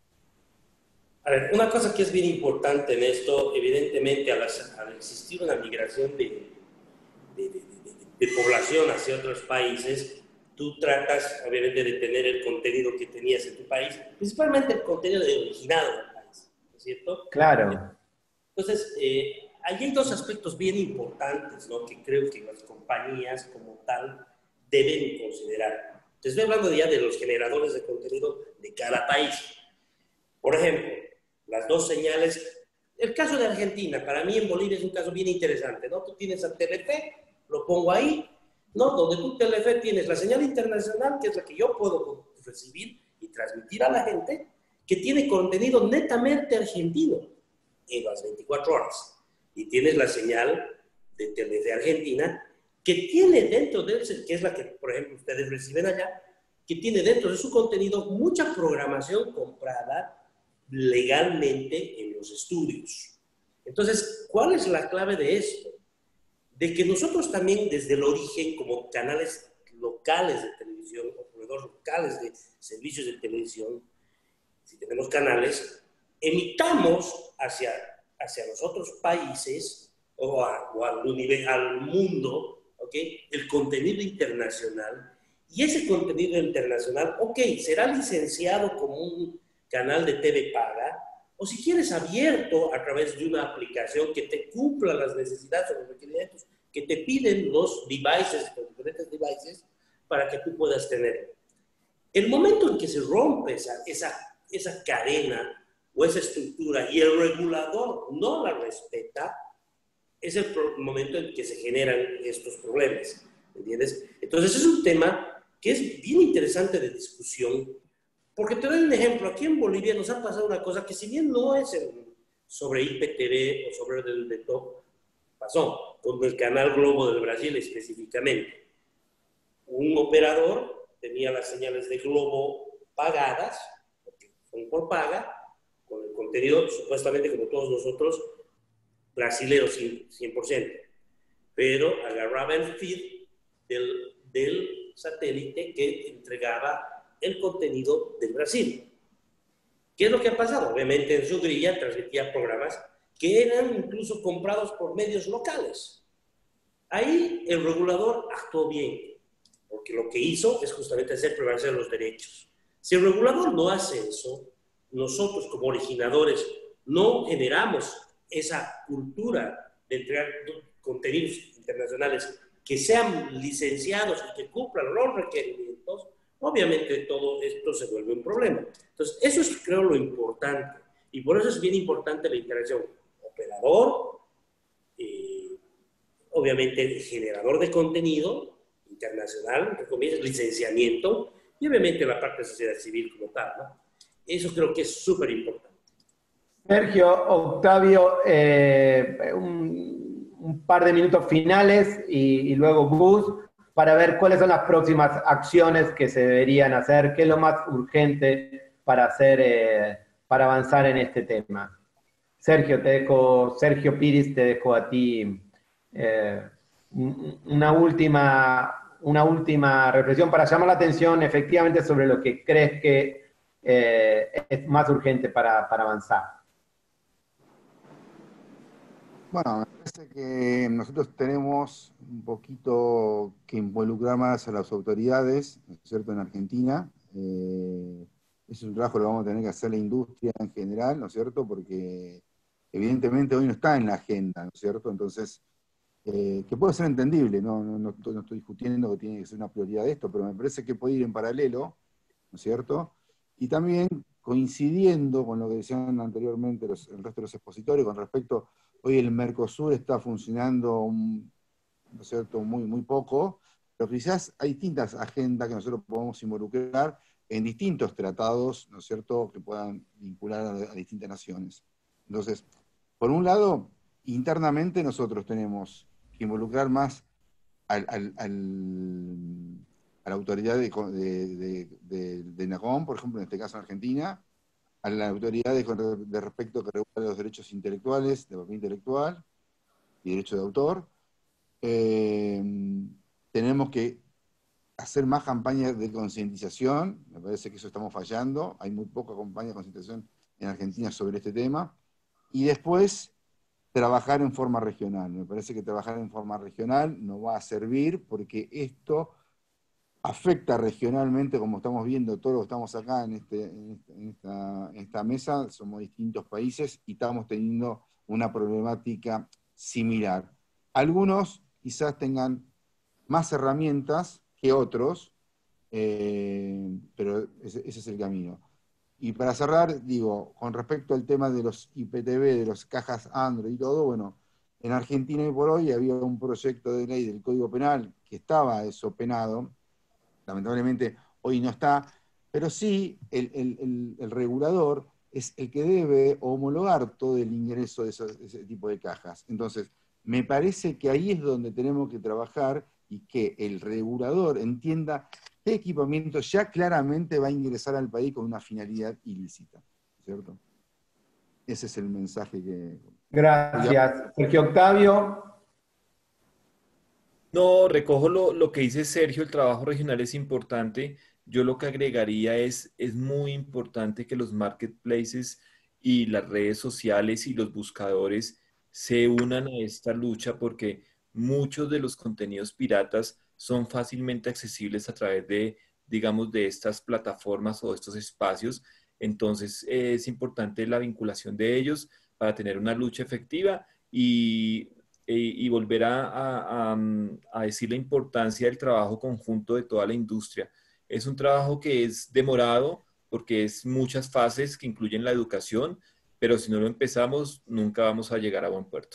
A ver, una cosa que es bien importante en esto, evidentemente, al, al existir una migración de, de, de, de, de población hacia otros países, tú tratas, obviamente, de tener el contenido que tenías en tu país, principalmente el contenido de originado del país, ¿no es cierto? Claro. Entonces, eh, hay dos aspectos bien importantes, ¿no?, que creo que las compañías como tal deben considerar. Te estoy hablando ya de los generadores de contenido de cada país. Por ejemplo, las dos señales. El caso de Argentina, para mí en Bolivia es un caso bien interesante, ¿no? Tú tienes a Telefe, lo pongo ahí, ¿no? Donde tú Telefe tienes la señal internacional, que es la que yo puedo recibir y transmitir a la gente, que tiene contenido netamente argentino en las veinticuatro horas. Y tienes la señal de Telefe Argentina, que tiene dentro de él, que es la que, por ejemplo, ustedes reciben allá, que tiene dentro de su contenido mucha programación comprada legalmente en los estudios. Entonces, ¿cuál es la clave de esto? De que nosotros también desde el origen, como canales locales de televisión o proveedores locales de servicios de televisión, si tenemos canales, emitamos hacia, hacia los otros países o, a, o al, nivel, al mundo, ¿okay?, el contenido internacional, y ese contenido internacional, ok, será licenciado como un canal de T V paga, o si quieres abierto a través de una aplicación que te cumpla las necesidades o los requerimientos que te piden los devices, los diferentes devices, para que tú puedas tener. El momento en que se rompe esa, esa, esa cadena o esa estructura y el regulador no la respeta, es el momento en que se generan estos problemas, ¿entiendes? Entonces es un tema que es bien interesante de discusión. Porque te doy un ejemplo, aquí en Bolivia nos ha pasado una cosa que si bien no es el, sobre I P T V o sobre el de Top, pasó con el canal Globo del Brasil específicamente. Un operador tenía las señales de Globo pagadas, porque son por paga, con el contenido supuestamente como todos nosotros, brasilero cien por ciento, pero agarraba el feed del, del satélite que entregaba el contenido del Brasil. ¿Qué es lo que ha pasado? Obviamente en su grilla transmitía programas que eran incluso comprados por medios locales. Ahí el regulador actuó bien, porque lo que hizo es justamente hacer prevalecer los derechos. Si el regulador no hace eso, nosotros como originadores no generamos esa cultura de entregar contenidos internacionales que sean licenciados y que cumplan los requerimientos, obviamente todo esto se vuelve un problema. Entonces, eso es, creo, lo importante. Y por eso es bien importante la interacción operador, eh, obviamente el generador de contenido internacional, entre comillas, licenciamiento, y obviamente la parte de sociedad civil como tal, ¿no? Eso creo que es súper importante. Sergio, Octavio, eh, un, un par de minutos finales y, y luego Gus, para ver cuáles son las próximas acciones que se deberían hacer, qué es lo más urgente para hacer, eh, para avanzar en este tema. Sergio, te dejo, Sergio Piris, te dejo a ti eh, una última, una última reflexión para llamar la atención efectivamente sobre lo que crees que eh, es más urgente para, para avanzar. Bueno, me parece que nosotros tenemos un poquito que involucrar más a las autoridades, ¿no es cierto?, en Argentina. Eh, es un trabajo que lo vamos a tener que hacer la industria en general, ¿no es cierto?, porque evidentemente hoy no está en la agenda, ¿no es cierto? Entonces, eh, que puede ser entendible, ¿no? No, no, no estoy discutiendo que tiene que ser una prioridad de esto, pero me parece que puede ir en paralelo, ¿no es cierto? Y también coincidiendo con lo que decían anteriormente los, el resto de los expositores con respecto, hoy el Mercosur está funcionando, ¿no es cierto?, muy, muy poco, pero quizás hay distintas agendas que nosotros podemos involucrar en distintos tratados, ¿no es cierto?, que puedan vincular a, a distintas naciones. Entonces, por un lado, internamente nosotros tenemos que involucrar más al, al, al, a la autoridad de, de, de, de, de NACOM, por ejemplo, en este caso en Argentina, a la autoridad de, de respecto que regula los derechos intelectuales, de propiedad intelectual y derecho de autor. Eh, tenemos que hacer más campañas de concientización, me parece que eso estamos fallando, hay muy poca campaña de concientización en Argentina sobre este tema, y después trabajar en forma regional. Me parece que trabajar en forma regional no va a servir porque esto afecta regionalmente, como estamos viendo, todos los que estamos acá en, este, en, esta, en, esta, en esta mesa, somos distintos países y estamos teniendo una problemática similar. Algunos quizás tengan más herramientas que otros, eh, pero ese, ese es el camino. Y para cerrar, digo, con respecto al tema de los I P T V, de las cajas Android y todo, bueno, en Argentina hoy por hoy había un proyecto de ley del Código Penal que estaba eso penado, lamentablemente hoy no está, pero sí el, el, el, el regulador es el que debe homologar todo el ingreso de, esos, de ese tipo de cajas. Entonces, me parece que ahí es donde tenemos que trabajar y que el regulador entienda qué equipamiento ya claramente va a ingresar al país con una finalidad ilícita, ¿cierto? Ese es el mensaje que... Gracias. Sergio Octavio. No, recojo lo, lo que dice Sergio, el trabajo regional es importante. Yo lo que agregaría es, es muy importante que los marketplaces y las redes sociales y los buscadores se unan a esta lucha porque muchos de los contenidos piratas son fácilmente accesibles a través de, digamos, de estas plataformas o de estos espacios. Entonces, eh, es importante la vinculación de ellos para tener una lucha efectiva y y, y volver a, a, a, a decir la importancia del trabajo conjunto de toda la industria. Es un trabajo que es demorado porque es muchas fases que incluyen la educación, pero si no lo empezamos, nunca vamos a llegar a buen puerto.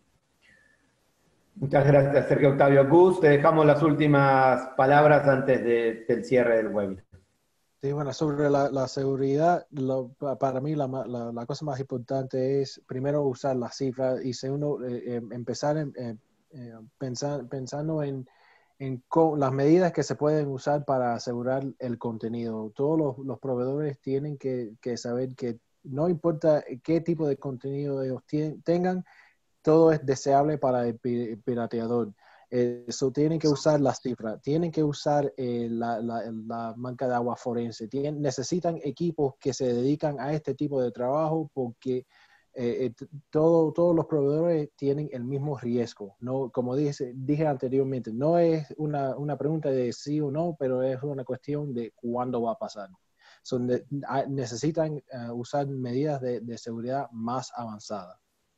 Muchas gracias, Sergio Octavio. Gus, te dejamos las últimas palabras antes de, del cierre del webinar. Sí, bueno, sobre la, la seguridad, lo, para mí la, la, la cosa más importante es primero usar las cifras y segundo eh, eh, empezar en, eh, eh, pensar, pensando en, en las medidas que se pueden usar para asegurar el contenido. Todos los, los proveedores tienen que, que saber que no importa qué tipo de contenido ellos tengan, todo es deseable para el pirateador. Eso eh, tienen que usar las cifras, tienen que usar eh, la, la, la marca de agua forense, tienen, necesitan equipos que se dedican a este tipo de trabajo porque eh, todo, todos los proveedores tienen el mismo riesgo. No, como dije, dije anteriormente, no es una, una pregunta de sí o no, pero es una cuestión de cuándo va a pasar. Son de, necesitan uh, usar medidas de, de seguridad más avanzadas.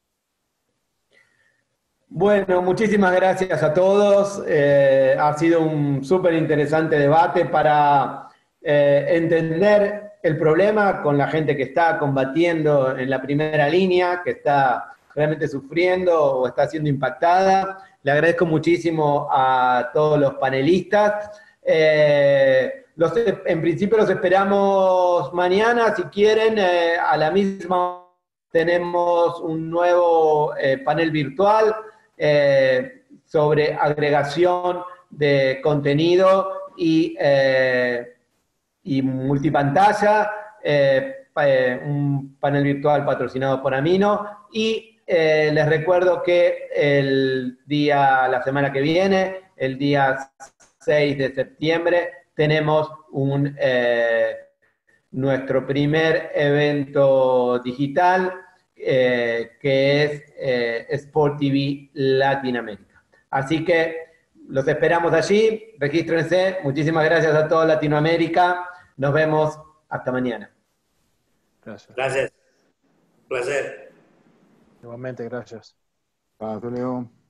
Bueno, muchísimas gracias a todos. Eh, ha sido un súper interesante debate para eh, entender el problema con la gente que está combatiendo en la primera línea, que está realmente sufriendo o está siendo impactada. Le agradezco muchísimo a todos los panelistas. Eh, los, en principio los esperamos mañana, si quieren, eh, a la misma tenemos un nuevo eh, panel virtual Eh, sobre agregación de contenido y, eh, y multipantalla, eh, eh, un panel virtual patrocinado por Amino. Y eh, les recuerdo que el día, la semana que viene, el día seis de septiembre, tenemos un, eh, nuestro primer evento digital, Eh, que es eh, Sport T V Latinoamérica. Así que los esperamos allí, regístrense. Muchísimas gracias a toda Latinoamérica. Nos vemos hasta mañana. Gracias. Gracias. Placer. Igualmente, gracias. Hasta luego.